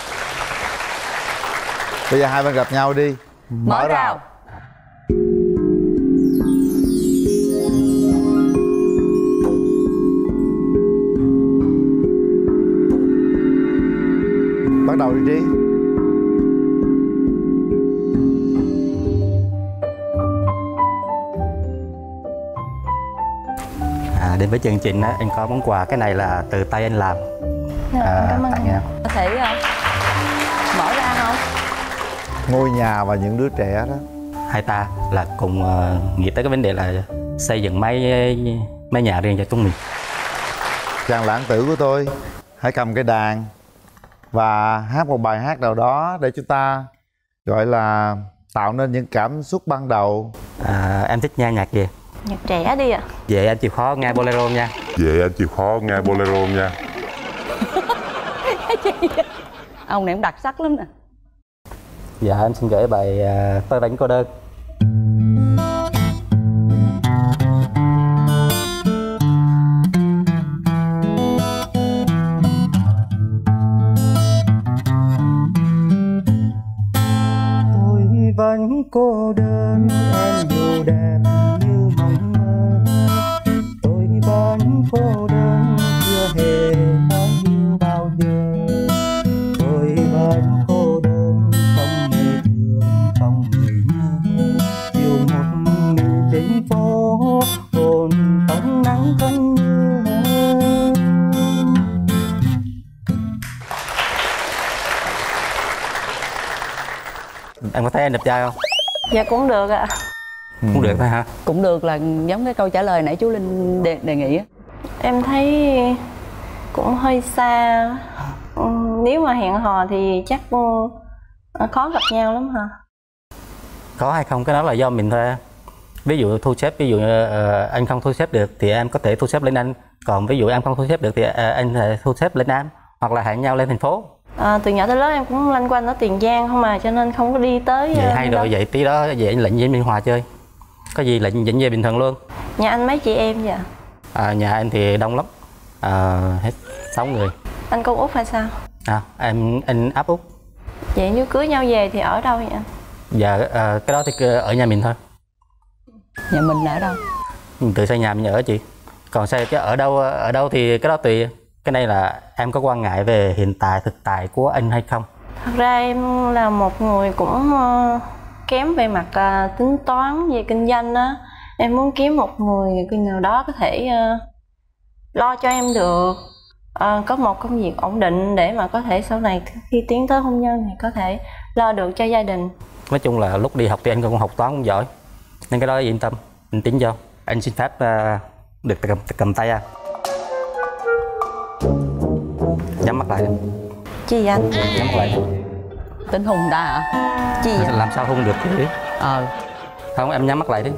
Bây giờ hai bên gặp nhau đi. Mở rào. Bắt đầu đi Trí. Đến với chương trình á, anh có món quà, cái này là từ tay anh làm. Cảm ơn anh. Có thể mở ra không? Ngôi nhà và những đứa trẻ đó. Hai ta là cùng nghĩ tới cái vấn đề là xây dựng mấy nhà riêng cho chúng mình. Chàng lãng tử của tôi, hãy cầm cái đàn và hát một bài hát nào đó để chúng ta gọi là tạo nên những cảm xúc ban đầu. Em thích nghe nhạc gì? Nhạc trẻ đi ạ. Vậy anh chịu khó nghe bolero nha. Vậy anh chịu khó nghe bolero nha. Ông này cũng đặc sắc lắm nè. Dạ em xin gửi bài Tôi Vẫn Cô Đơn. Tôi vẫn cô đơn, em dù đẹp như mộng mơ. Tôi vẫn cô đơn, chưa hề nói yêu bao giờ. Tôi vẫn cô đơn, không người thương, không người nhớ. Chiều một mình trên phố, hồn không nắng không mưa. Em có thấy anh đẹp trai không? Dạ cũng được ạ. Cũng được thôi hả? Cũng được là giống cái câu trả lời nãy chú Linh đề nghị á. Em thấy cũng hơi xa. Nếu mà hẹn hò thì chắc khó gặp nhau lắm hả? Có hay không cái đó là do mình thôi. Ví dụ thu xếp, ví dụ anh không thu xếp được thì em có thể thu xếp lên anh. Còn ví dụ em không thu xếp được thì anh thể thu xếp lên em. Hoặc là hẹn nhau lên thành phố. Từ nhỏ tới lớn em cũng loanh quanh ở Tiền Giang không mà, cho nên không có đi tới. Vậy hay rồi, vậy tí đó vậy anh lệnh với Biên Hòa chơi. Có gì lệnh dẫn về bình thường luôn. Nhà anh mấy chị em vậy? Nhà anh thì đông lắm, hết 6 người. Anh con út hay sao? Anh áp út. Vậy nếu cưới nhau về thì ở đâu vậy anh? Dạ cái đó thì ở nhà mình thôi. Nhà mình là ở đâu? Mình tự xây nhà mình ở chị. Còn xây chứ ở đâu thì cái đó tùy. Cái này là em có quan ngại về hiện tại thực tại của anh hay không? Thật ra em là một người cũng kém về mặt tính toán về kinh doanh á. Em muốn kiếm một người nào đó có thể lo cho em được, có một công việc ổn định để mà có thể sau này khi tiến tới hôn nhân thì có thể lo được cho gia đình. Nói chung là lúc đi học thì anh cũng học toán cũng giỏi, nên cái đó yên tâm, anh tính vô. Anh xin phép được cầm tay anh. Nhắm mắt lại đi. Chi vậy anh? Nhắm mắt lại đi. Tính hôn ta hả? Chi vậy? Làm sao hôn được chứ? Không, em nhắm mắt lại đi.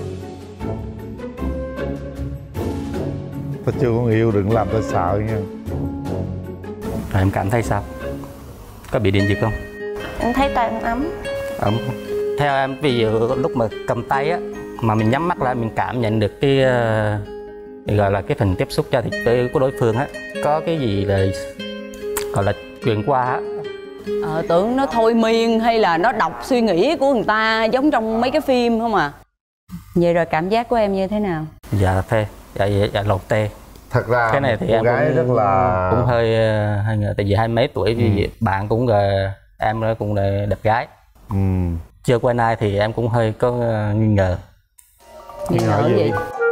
Tao chưa có người yêu, đừng làm tao sợ nha. Rồi em cảm thấy sao? Có bị điện giật không? Em thấy tay em ấm. Ấm. Theo em, ví dụ lúc mà cầm tay á, mà mình nhắm mắt lại mình cảm nhận được cái gọi là cái phần tiếp xúc cho thịt của đối phương á, có cái gì là gọi là truyền qua á. Tưởng nó thôi miên hay là nó đọc suy nghĩ của người ta giống trong mấy cái phim không à. Vậy rồi cảm giác của em như thế nào? Dạ phê, dạ lột tê. Thật ra cái này thì em gái cũng, rất là cũng hơi ngờ, tại vì 20 mấy tuổi vì bạn cũng em cũng là đẹp gái. Chưa quen ai thì em cũng hơi có nghi ngờ. Nghi ngờ gì?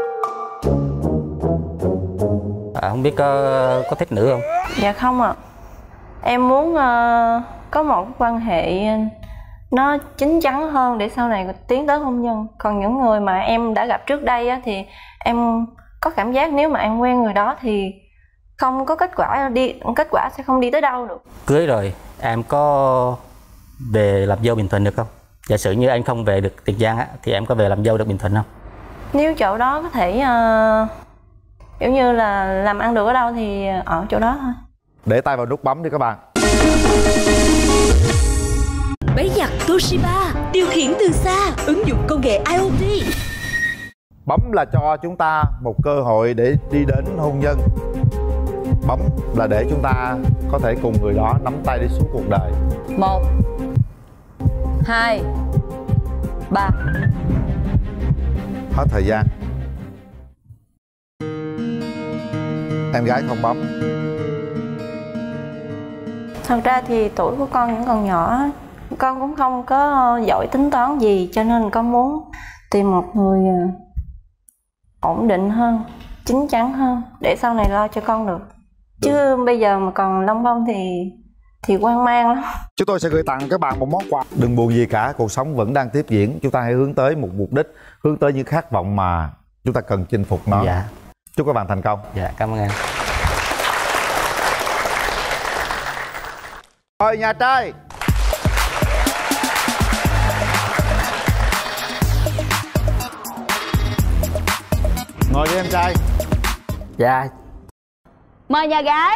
Không biết có thích nữ không? Dạ không ạ. Em muốn có một quan hệ nó chín chắn hơn để sau này tiến tới hôn nhân. Còn những người mà em đã gặp trước đây á, thì em có cảm giác nếu mà em quen người đó thì không có kết quả sẽ không đi tới đâu được. Cưới rồi em có về làm dâu Bình Thuận được không? Giả sử như anh không về được Tiền Giang á, thì em có về làm dâu được Bình Thuận không? Nếu chỗ đó có thể kiểu như là làm ăn được ở đâu thì ở chỗ đó thôi. Để tay vào nút bấm đi các bạn. Máy giặt Toshiba điều khiển từ xa, ứng dụng công nghệ IoT. Bấm là cho chúng ta một cơ hội để đi đến hôn nhân. Bấm là để chúng ta có thể cùng người đó nắm tay đi suốt cuộc đời. 1 2 3. Hết thời gian. Em gái không bấm. Thật ra thì tuổi của con vẫn còn nhỏ, con cũng không có giỏi tính toán gì, cho nên con muốn tìm một người ổn định hơn, chín chắn hơn để sau này lo cho con được. Chứ bây giờ mà còn lông bông thì hoang mang lắm. Chúng tôi sẽ gửi tặng các bạn một món quà. Đừng buồn gì cả, cuộc sống vẫn đang tiếp diễn. Chúng ta hãy hướng tới một mục đích, hướng tới những khát vọng mà chúng ta cần chinh phục nó. Dạ. Chúc các bạn thành công. Dạ, cảm ơn em. Rồi nhà trai. Ngồi đi em trai. Dạ. Mời nhà gái.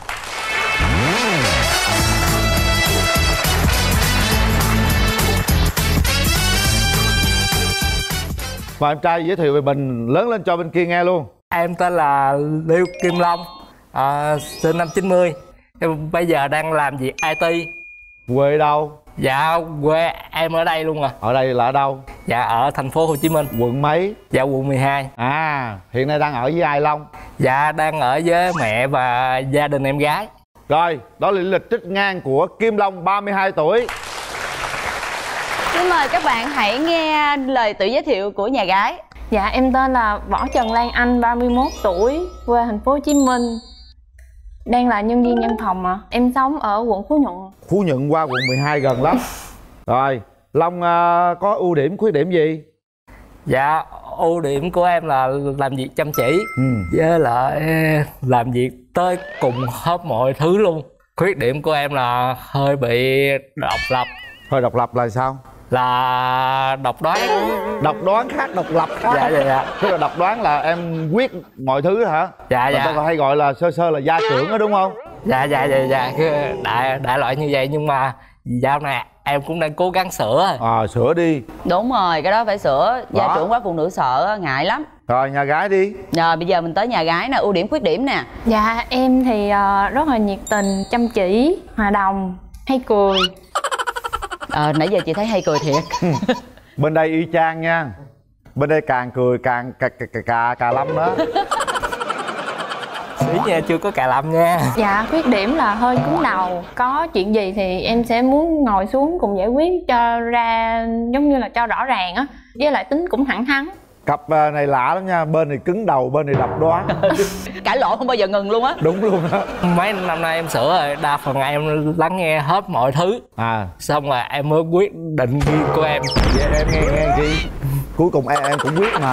Mời em trai giới thiệu về mình lớn lên cho bên kia nghe luôn. Em tên là Liêu Kim Long, sinh năm 90. Em bây giờ đang làm việc IT. Quê đâu? Dạ quê em ở đây luôn à. Ở đây là ở đâu? Dạ ở thành phố Hồ Chí Minh. Quận mấy? Dạ quận 12. À, hiện nay đang ở với ai Long? Dạ đang ở với mẹ và gia đình em gái. Rồi, đó là lịch trích ngang của Kim Long 32 tuổi. Xin mời các bạn hãy nghe lời tự giới thiệu của nhà gái. Dạ em tên là Võ Trần Lan Anh, 31 tuổi, quê thành phố Hồ Chí Minh. Đang là nhân viên văn phòng ạ. Em sống ở quận Phú Nhuận. Phú Nhuận qua quận 12 gần lắm. Rồi, Long có ưu điểm khuyết điểm gì? Dạ ưu điểm của em là làm việc chăm chỉ, với lại làm việc tới cùng hết mọi thứ luôn. Khuyết điểm của em là hơi bị độc lập. Hơi độc lập là sao? Là độc đoán. Độc đoán khác độc lập khác. Dạ dạ dạ. Tức là độc đoán là em quyết mọi thứ hả? Dạ người dạ. ta còn hay gọi là sơ sơ là gia trưởng đó đúng không? Dạ dạ dạ dạ. Đại loại như vậy, nhưng mà dạo này em cũng đang cố gắng sửa. Sửa đi. Đúng rồi, cái đó phải sửa. Gia Đó. trưởng quá phụ nữ sợ, ngại lắm. Rồi nhà gái đi. Rồi bây giờ mình tới nhà gái nè, ưu điểm khuyết điểm nè. Dạ em thì rất là nhiệt tình, chăm chỉ, hòa đồng, hay cười. Nãy giờ chị thấy hay cười thiệt. Bên đây y chang nha. Bên đây càng cười càng cà lăm đó. Ý nha, chưa có cà lâm nha. Dạ, khuyết điểm là hơi cứng đầu. Có chuyện gì thì em sẽ muốn ngồi xuống cùng giải quyết cho ra, giống như là cho rõ ràng á. Với lại tính cũng thẳng thắn. Cặp này lạ lắm nha, bên này cứng đầu, bên này độc đoán. Cãi lộn không bao giờ ngừng luôn á. Đúng luôn đó. Mấy năm nay em sửa rồi, đa phần em lắng nghe hết mọi thứ. Xong rồi em mới quyết định riêng của em. Vậy em nghe chi? Cuối cùng em cũng quyết mà.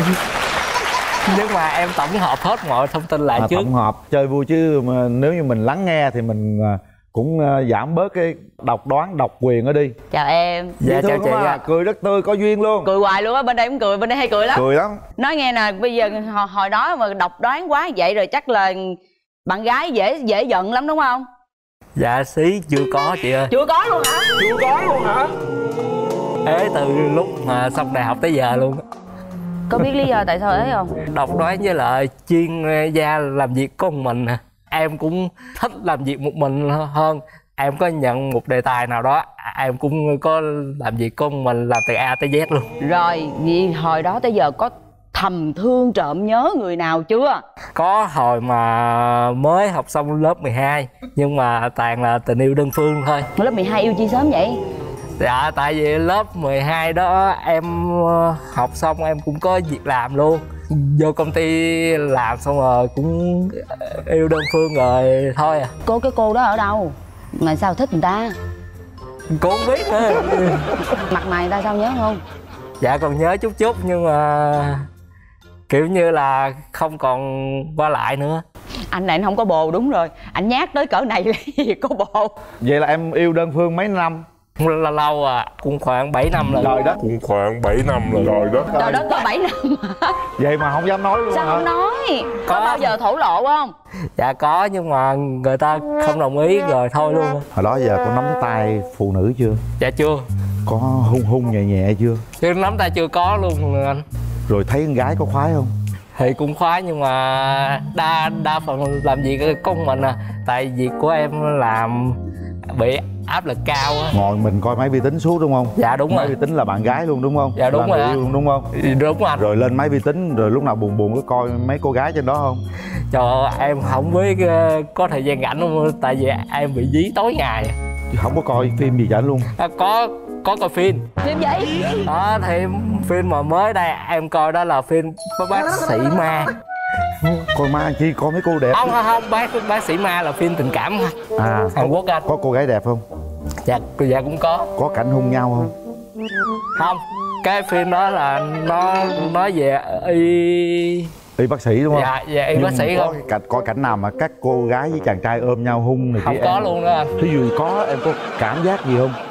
Nhưng mà em tổng hợp hết mọi thông tin lại trước. Tổng hợp chơi vui chứ mà nếu như mình lắng nghe thì mình cũng giảm bớt cái độc đoán, độc quyền ở đi. Chào em. Dạ chào chị ạ. Cười rất tươi, có duyên luôn. Cười hoài luôn á, bên đây cũng cười, bên đây hay cười lắm. Cười lắm. Nói nghe nè, bây giờ hồi đó mà độc đoán quá vậy rồi chắc là bạn gái dễ giận lắm đúng không? Dạ xí chưa có chị ơi. Chưa có luôn hả? Chưa có luôn hả? Ế từ lúc mà xong đại học tới giờ luôn. Có biết lý do tại sao ế không? Độc đoán với lại chuyên gia làm việc có một mình. Em cũng thích làm việc một mình hơn. Em có nhận một đề tài nào đó, em cũng có làm việc của mình, làm từ A tới Z luôn. Rồi, vì hồi đó tới giờ có thầm thương trộm nhớ người nào chưa? Có hồi mà mới học xong lớp 12. Nhưng mà toàn là tình yêu đơn phương thôi. Lớp 12 yêu chi sớm vậy? Dạ, tại vì lớp 12 đó em học xong em cũng có việc làm luôn. Vô công ty làm xong rồi cũng yêu đơn phương rồi thôi à. Cái cô đó ở đâu? Mà sao thích người ta? Cô không biết nữa. Mặt mày ta sao nhớ không? Dạ còn nhớ chút chút nhưng mà kiểu như là không còn qua lại nữa. Anh này anh không có bồ, đúng rồi. Anh nhát tới cỡ này lấy gì có bồ. Vậy là em yêu đơn phương mấy năm? Là lâu à, cũng khoảng 7 năm rồi. Trời đất. Cũng khoảng 7 năm rồi. Trời đất. Trời đất, có 7 năm hả? Vậy mà không dám nói luôn sao hả? không nói? Có bao giờ thổ lộ không? Dạ có, nhưng mà người ta không đồng ý rồi thôi luôn. Hồi đó giờ có nắm tay phụ nữ chưa? Dạ chưa. Có hung nhẹ nhẹ chưa? Chứ nắm tay chưa có luôn anh. Rồi thấy con gái có khoái không? Thì cũng khoái nhưng mà đa phần làm việc con mình à. Tại việc của em làm bị áp lực cao á. Ngồi mình coi máy vi tính suốt đúng không? Dạ đúng rồi. Máy vi tính là bạn gái luôn đúng không? Dạ đúng là rồi người yêu luôn đúng không? Đúng anh. Rồi lên máy vi tính rồi lúc nào buồn có coi mấy cô gái trên đó không? Trời ơi, em không biết có thời gian rảnh không, tại vì em bị dí tối ngày. Chứ không có coi phim gì cả luôn? Có coi phim. Phim gì? Đó thì phim mà mới đây em coi đó là phim Bác Sĩ Ma. Coi ma chi, coi mấy cô đẹp. Không, bác sĩ Ma là phim tình cảm Hàn Quốc anh. Có cô gái đẹp không? Dạ cũng có. Có cảnh hung nhau không? Không, cái phim đó là nó nói về y bác sĩ đúng không? Dạ y bác sĩ không. Có cảnh nào mà các cô gái với chàng trai ôm nhau hung này? Không có em... luôn đó anh. Thí dụ có, em có cảm giác gì không?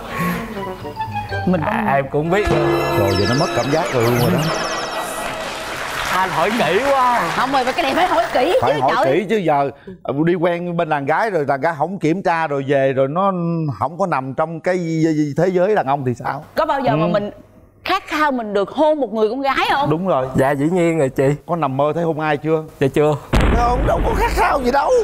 Em cũng biết luôn. Rồi vậy nó mất cảm giác rồi luôn rồi đó. Anh hỏi kỹ quá. Không rồi, cái này phải hỏi kỹ chứ. Phải hỏi kỹ chứ giờ đi quen bên đàn gái rồi đàn gái không kiểm tra rồi về rồi nó không có nằm trong cái thế giới đàn ông thì sao? Có bao giờ mà mình khát khao mình được hôn một người con gái không? Đúng rồi. Dạ dĩ nhiên rồi chị. Có nằm mơ thấy hôn ai chưa? Dạ chưa. Không, đâu có khát khao gì đâu.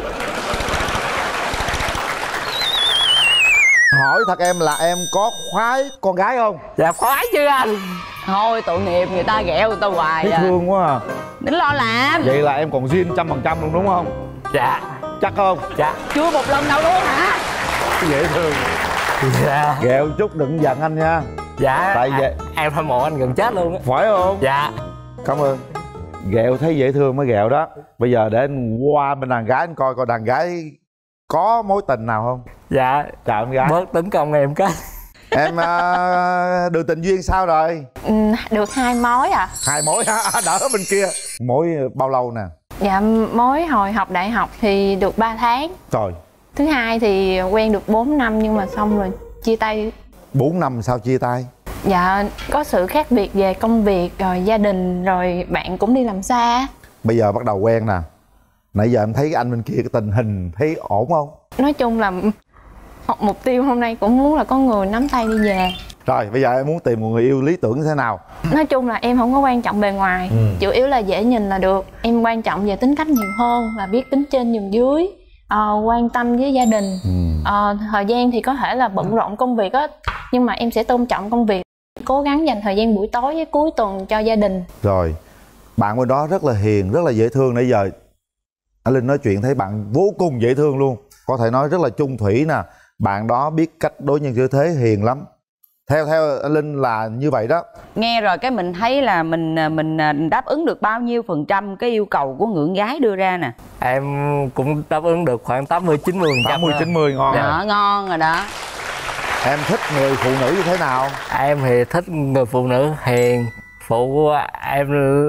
Hỏi thật em là em có khoái con gái không? Dạ khoái chứ anh. Thôi tội nghiệp, người ta ghẹo người ta hoài. Thấy thương quá à. Đừng lo làm. Vậy là em còn zin 100% luôn đúng không? Dạ. Chắc không? Dạ. Chưa một lần nào luôn hả? Dễ thương. Dạ. Ghẹo chút đừng giận anh nha. Dạ. Tại vậy em hâm mộ anh gần chết luôn á. Phải không? Dạ. Cảm ơn. Ghẹo thấy dễ thương mới ghẹo đó. Bây giờ để anh qua bên đàn gái anh coi đàn gái có mối tình nào không? Dạ. Chào em gái. Bớt tấn công em cái. Em được tình duyên sao rồi? Được 2 mối à. 2 mối hả? Đỡ bên kia. Mối bao lâu nè? Dạ mối hồi học đại học thì được 3 tháng. Trời. Thứ hai thì quen được 4 năm nhưng mà xong rồi chia tay. 4 năm sao chia tay? Dạ có sự khác biệt về công việc rồi gia đình rồi bạn cũng đi làm xa. Bây giờ bắt đầu quen nè. Nãy giờ em thấy anh bên kia cái tình hình thấy ổn không? Nói chung là mục tiêu hôm nay cũng muốn là có người nắm tay đi về. Rồi bây giờ em muốn tìm một người yêu lý tưởng như thế nào? Nói chung là em không có quan trọng bề ngoài, chủ yếu là dễ nhìn là được. Em quan trọng về tính cách nhiều hơn, là biết tính trên nhường dưới, quan tâm với gia đình. Thời gian thì có thể là bận rộn công việc á, nhưng mà em sẽ tôn trọng công việc, cố gắng dành thời gian buổi tối với cuối tuần cho gia đình. Rồi bạn bên đó rất là hiền, rất là dễ thương. Nãy giờ Anh Linh nói chuyện thấy bạn vô cùng dễ thương luôn, có thể nói rất là chung thủy nè. Bạn đó biết cách đối nhân xử thế, hiền lắm. Theo anh Linh là như vậy đó. Nghe rồi cái mình thấy là mình đáp ứng được bao nhiêu % cái yêu cầu của người gái đưa ra nè? Em cũng đáp ứng được khoảng 80-90%. 80-90 ngon đó, rồi. Ngon rồi đó. Em thích người phụ nữ như thế nào? Em thì thích người phụ nữ hiền, phụ em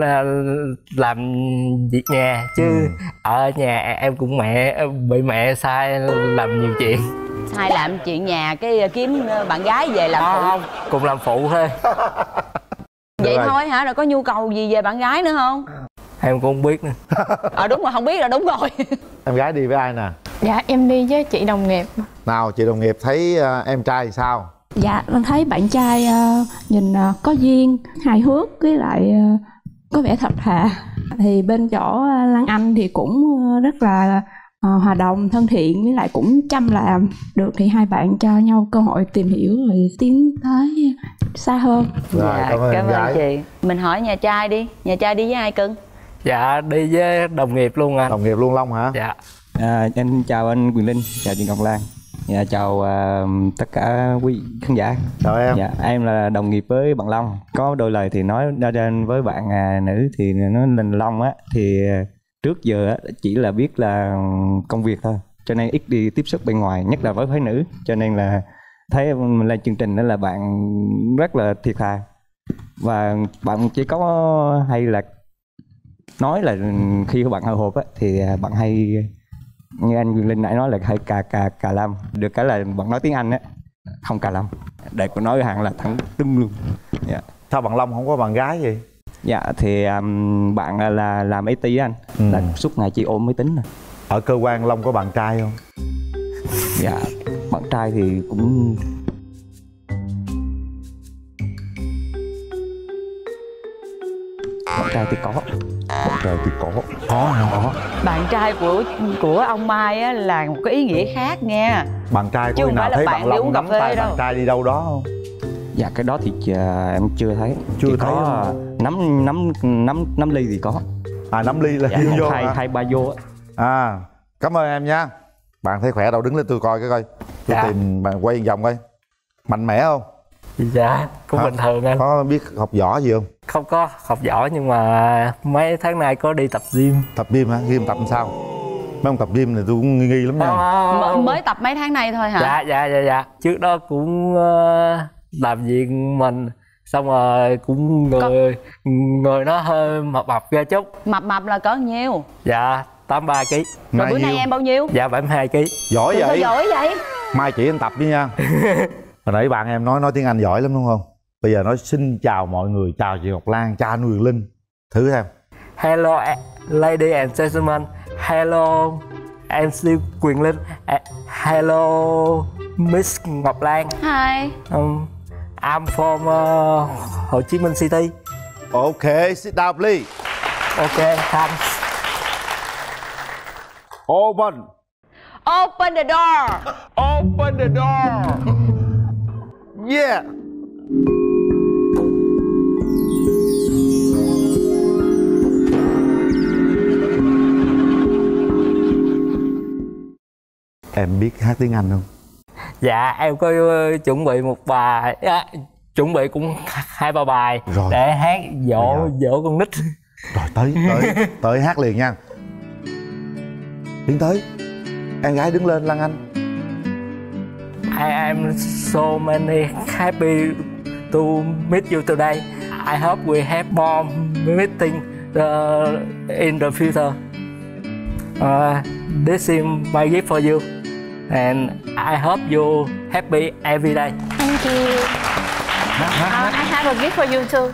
làm việc nhà, chứ ở nhà em cũng bị mẹ sai làm nhiều chuyện. Sai làm chuyện nhà cái kiếm bạn gái về làm phụ? Không, cùng làm phụ thôi. Vậy thôi hả? Rồi có nhu cầu gì về bạn gái nữa không? Em cũng không biết nữa. Đúng rồi, không biết là đúng rồi. Em gái đi với ai nè? Dạ em đi với chị đồng nghiệp. Nào chị đồng nghiệp thấy em trai thì sao? Dạ con thấy bạn trai nhìn có duyên, hài hước, với lại có vẻ thật thà. Thì bên chỗ Lan Anh thì cũng rất là hòa đồng, thân thiện, với lại cũng chăm làm. Được thì hai bạn cho nhau cơ hội tìm hiểu rồi tiến tới xa hơn. Rồi, cảm ơn chị. Mình hỏi nhà trai đi. Nhà trai đi với ai cưng? Dạ đi với đồng nghiệp luôn anh. Đồng nghiệp luôn Long hả? Dạ. Em chào anh Quyền Linh, chào chị Ngọc Lan. Dạ, chào tất cả quý khán giả. Chào em. Dạ, em là đồng nghiệp với bạn Long. Có đôi lời thì nói ra với bạn nữ thì nó lên Long á, thì trước giờ á, chỉ là biết là công việc thôi, cho nên ít đi tiếp xúc bên ngoài, nhất là với phái nữ. Cho nên là thấy mình lên chương trình đó là bạn rất là thiệt thà, và bạn chỉ có hay là nói là khi các bạn hồi hộp á thì bạn hay, như anh Quyền Linh nãy nói là hay cà lâm. Được cái là bạn nói tiếng Anh á, không cà lâm, để cô nói hàng là thẳng tưng luôn. Dạ. Sao bạn Long không có bạn gái gì? Dạ thì bạn là làm IT anh, là suốt ngày chỉ ôm máy tính nè. Ở cơ quan Long có bạn trai không? Dạ, bạn trai thì cũng bạn trai thì có. Bạn trai thì có. Có. Bạn trai của ông Mai á là một cái ý nghĩa khác nha. Bạn trai có khi nào thấy bạn Long nắm tay bạn trai đi đâu đó không? Dạ cái đó thì em chưa thấy. Chưa chỉ thấy có nắm ly thì có. Nắm ly là dạ, vô hai ba vô á. Cảm ơn em nha. Bạn thấy khỏe đâu, đứng lên tôi coi cái coi. Tôi tìm bạn quay vòng coi. Mạnh mẽ không? Dạ cũng bình thường anh. Có biết học võ gì không? Không có học võ, nhưng mà mấy tháng nay có đi tập gym. Tập gym hả? Gym tập làm sao? Mấy ông tập gym này tôi cũng nghi lắm nha. Mới tập mấy tháng nay thôi hả? Dạ. Trước đó cũng làm việc mình, xong rồi cũng người nó hơi mập ra chút. Mập là cỡ nhiêu? Dạ 83 kg. Rồi bữa nay em bao nhiêu? Dạ 72 kg. Giỏi vậy? Giỏi vậy? Mai chỉ anh tập đi nha. Hồi nãy bạn em nói tiếng Anh giỏi lắm đúng không? Bây giờ nói xin chào mọi người, chào chị Ngọc Lan, chào anh Quyền Linh. Thử xem. Hello lady and gentlemen. Hello MC Quyền Linh. Hello Miss Ngọc Lan. Hi. I'm from Hồ Chí Minh City. Okay, sit down please. Okay, thanks. Open the door. Open the door. Yeah. Em biết hát tiếng Anh không? Dạ em có chuẩn bị một bài, chuẩn bị cũng 2-3 bài rồi, để hát dỗ con nít. Rồi tới hát liền nha. Tiến tới. Em gái đứng lên Lan Anh. I am so many happy to meet you today. I hope we have more meeting in the future. This is my gift for you, and I hope you happy every day. Thank you. I have a gift for you too.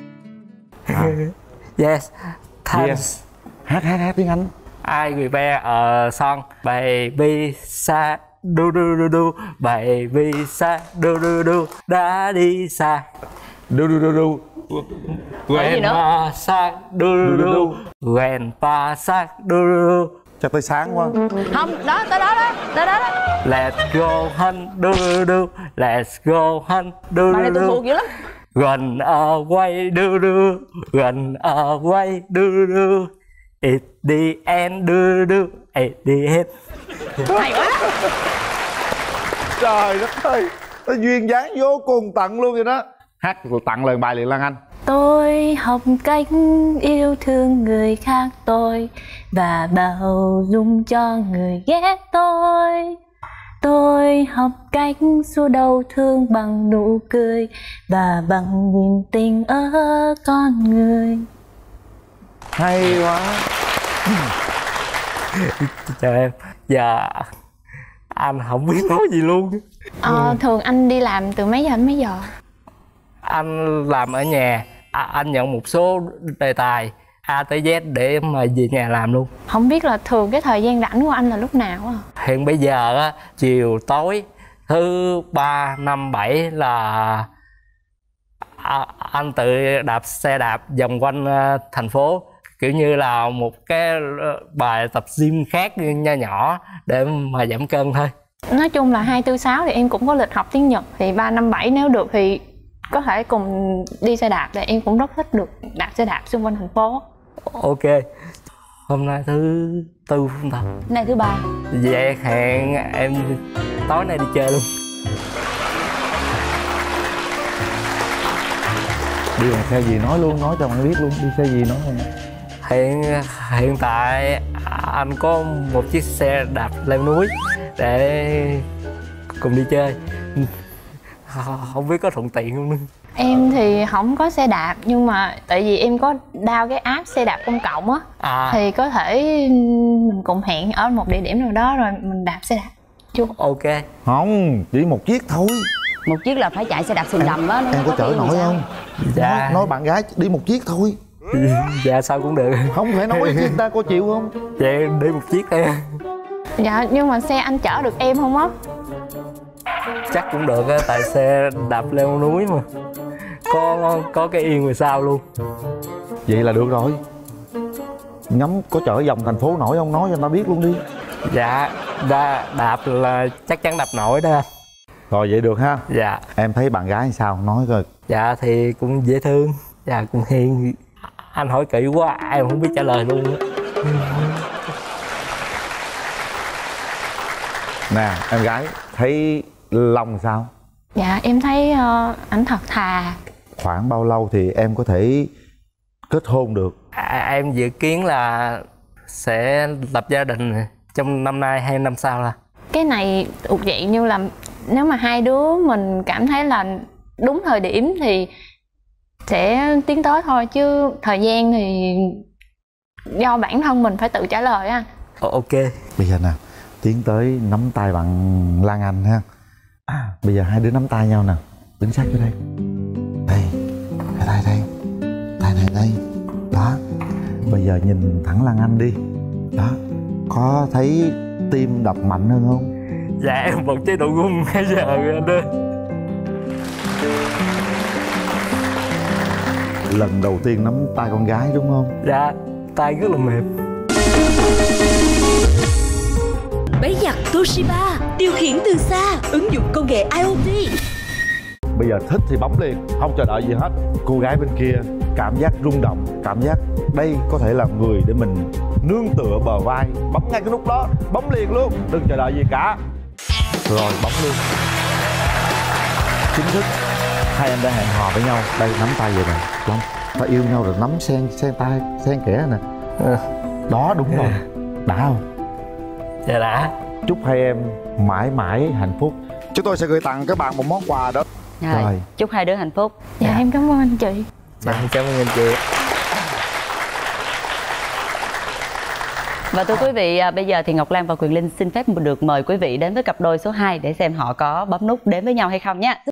Yes, thanks. Hát tiếng Anh. I prepare a song. Baby sa do do do do, baby sa do do do, daddy sa do do do do, grandma sa do do do, grandpa sa do do do. Chắc tới sáng quá. Không, đó tới đó. Let's go hunt do do do, let's go hunt do do do. Bài này tôi thuộc dữ lắm. Run away do do, run away do do. ADN đưa đưa ADN. Hay quá. Trời đất ơi, nó duyên dáng vô cùng tận luôn vậy đó. Hát tặng lời bài liền Lan Anh. Tôi học cách yêu thương người khác tôi và bao dung cho người ghét tôi. Tôi học cách xua đau thương bằng nụ cười và bằng niềm tin ở con người. Hay quá. Chào em. Dạ anh không biết nói gì luôn. Thường anh đi làm từ mấy giờ đến mấy giờ? Anh làm ở nhà, anh nhận một số đề tài A tới Z để mà về nhà làm luôn. Không biết là thường cái thời gian rảnh của anh là lúc nào á? Hiện bây giờ á, chiều tối thứ 3, 5, 7 là anh tự đạp xe đạp vòng quanh thành phố, kiểu như là một cái bài tập gym khác nho nhỏ để mà giảm cân thôi. Nói chung là 2, 4, 6 thì em cũng có lịch học tiếng Nhật, thì 3, 5, 7 nếu được thì có thể cùng đi xe đạp, để em cũng rất thích được đạp xe đạp xung quanh thành phố. Ok. Hôm nay thứ tư không ta? Nay thứ 3. Vậy hẹn em tối nay đi chơi luôn. Đi bằng xe gì nói luôn, nói cho bạn biết luôn, đi xe gì nói luôn. Hiện tại anh có một chiếc xe đạp leo núi để cùng đi chơi. Không biết có thuận tiện không nữa. Em thì không có xe đạp, nhưng mà tại vì em có download cái app xe đạp công cộng á, thì có thể mình cùng hẹn ở một địa điểm nào đó rồi mình đạp xe đạp chung. Ok. Không, chỉ một chiếc thôi. Một chiếc là phải chạy xe đạp xình đầm á. Em có chở nổi không? Dạ. Nói bạn gái đi một chiếc thôi. Dạ sao cũng được. Không thể nói với người ta có chịu không? Vậy đi một chiếc đây. Dạ, nhưng mà xe anh chở được em không á? Chắc cũng được á, tại xe đạp leo núi mà có cái yên ngoài sau luôn. Vậy là được rồi. Ngắm có chở vòng thành phố nổi không, nói cho người ta biết luôn đi. Dạ, đạp là chắc chắn đạp nổi đó. Rồi vậy được ha. Dạ. Em thấy bạn gái sao, nói coi. Dạ thì cũng dễ thương. Dạ cũng hiền. Anh hỏi kỹ quá em không biết trả lời luôn á. Nè em gái thấy Long sao? Dạ em thấy ảnh thật thà. Khoảng bao lâu thì em có thể kết hôn được? Em dự kiến là sẽ lập gia đình trong năm nay hay năm sau là. Cái này thuộc dạng như là nếu mà hai đứa mình cảm thấy là đúng thời điểm thì sẽ tiến tới thôi, chứ thời gian thì do bản thân mình phải tự trả lời á. Ok. Bây giờ nè, tiến tới nắm tay bạn Lan Anh ha. Bây giờ hai đứa nắm tay nhau nè, đứng sát vô đây. Đây, tay đây, tay này đây. Đó. Bây giờ nhìn thẳng Lan Anh đi. Đó. Có thấy tim đập mạnh hơn không? Dạ em bật chế độ rung bây giờ anh ơi. Lần đầu tiên nắm tay con gái đúng không? Dạ, tay rất là mềm. Máy giặt Toshiba, điều khiển từ xa, ứng dụng công nghệ IoT. Bây giờ thích thì bấm liền, không chờ đợi gì hết. Cô gái bên kia cảm giác rung động, cảm giác đây có thể là người để mình nương tựa bờ vai. Bấm ngay cái nút đó, bấm liền luôn, đừng chờ đợi gì cả. Rồi bấm luôn. Chính thức hai em đã hẹn hò với nhau. Đây nắm tay vậy nè Long, ta yêu nhau rồi nắm xen tay, xen kẽ nè. Đó đúng rồi. Đã không? Dạ đã. Chúc hai em mãi mãi hạnh phúc. Chúng tôi sẽ gửi tặng các bạn một món quà đó. Rồi. Chúc hai đứa hạnh phúc. Dạ em cảm ơn anh chị. Dạ cảm ơn anh chị. Và thưa quý vị, bây giờ thì Ngọc Lan và Quyền Linh xin phép được mời quý vị đến với cặp đôi số 2 để xem họ có bấm nút đến với nhau hay không nhé.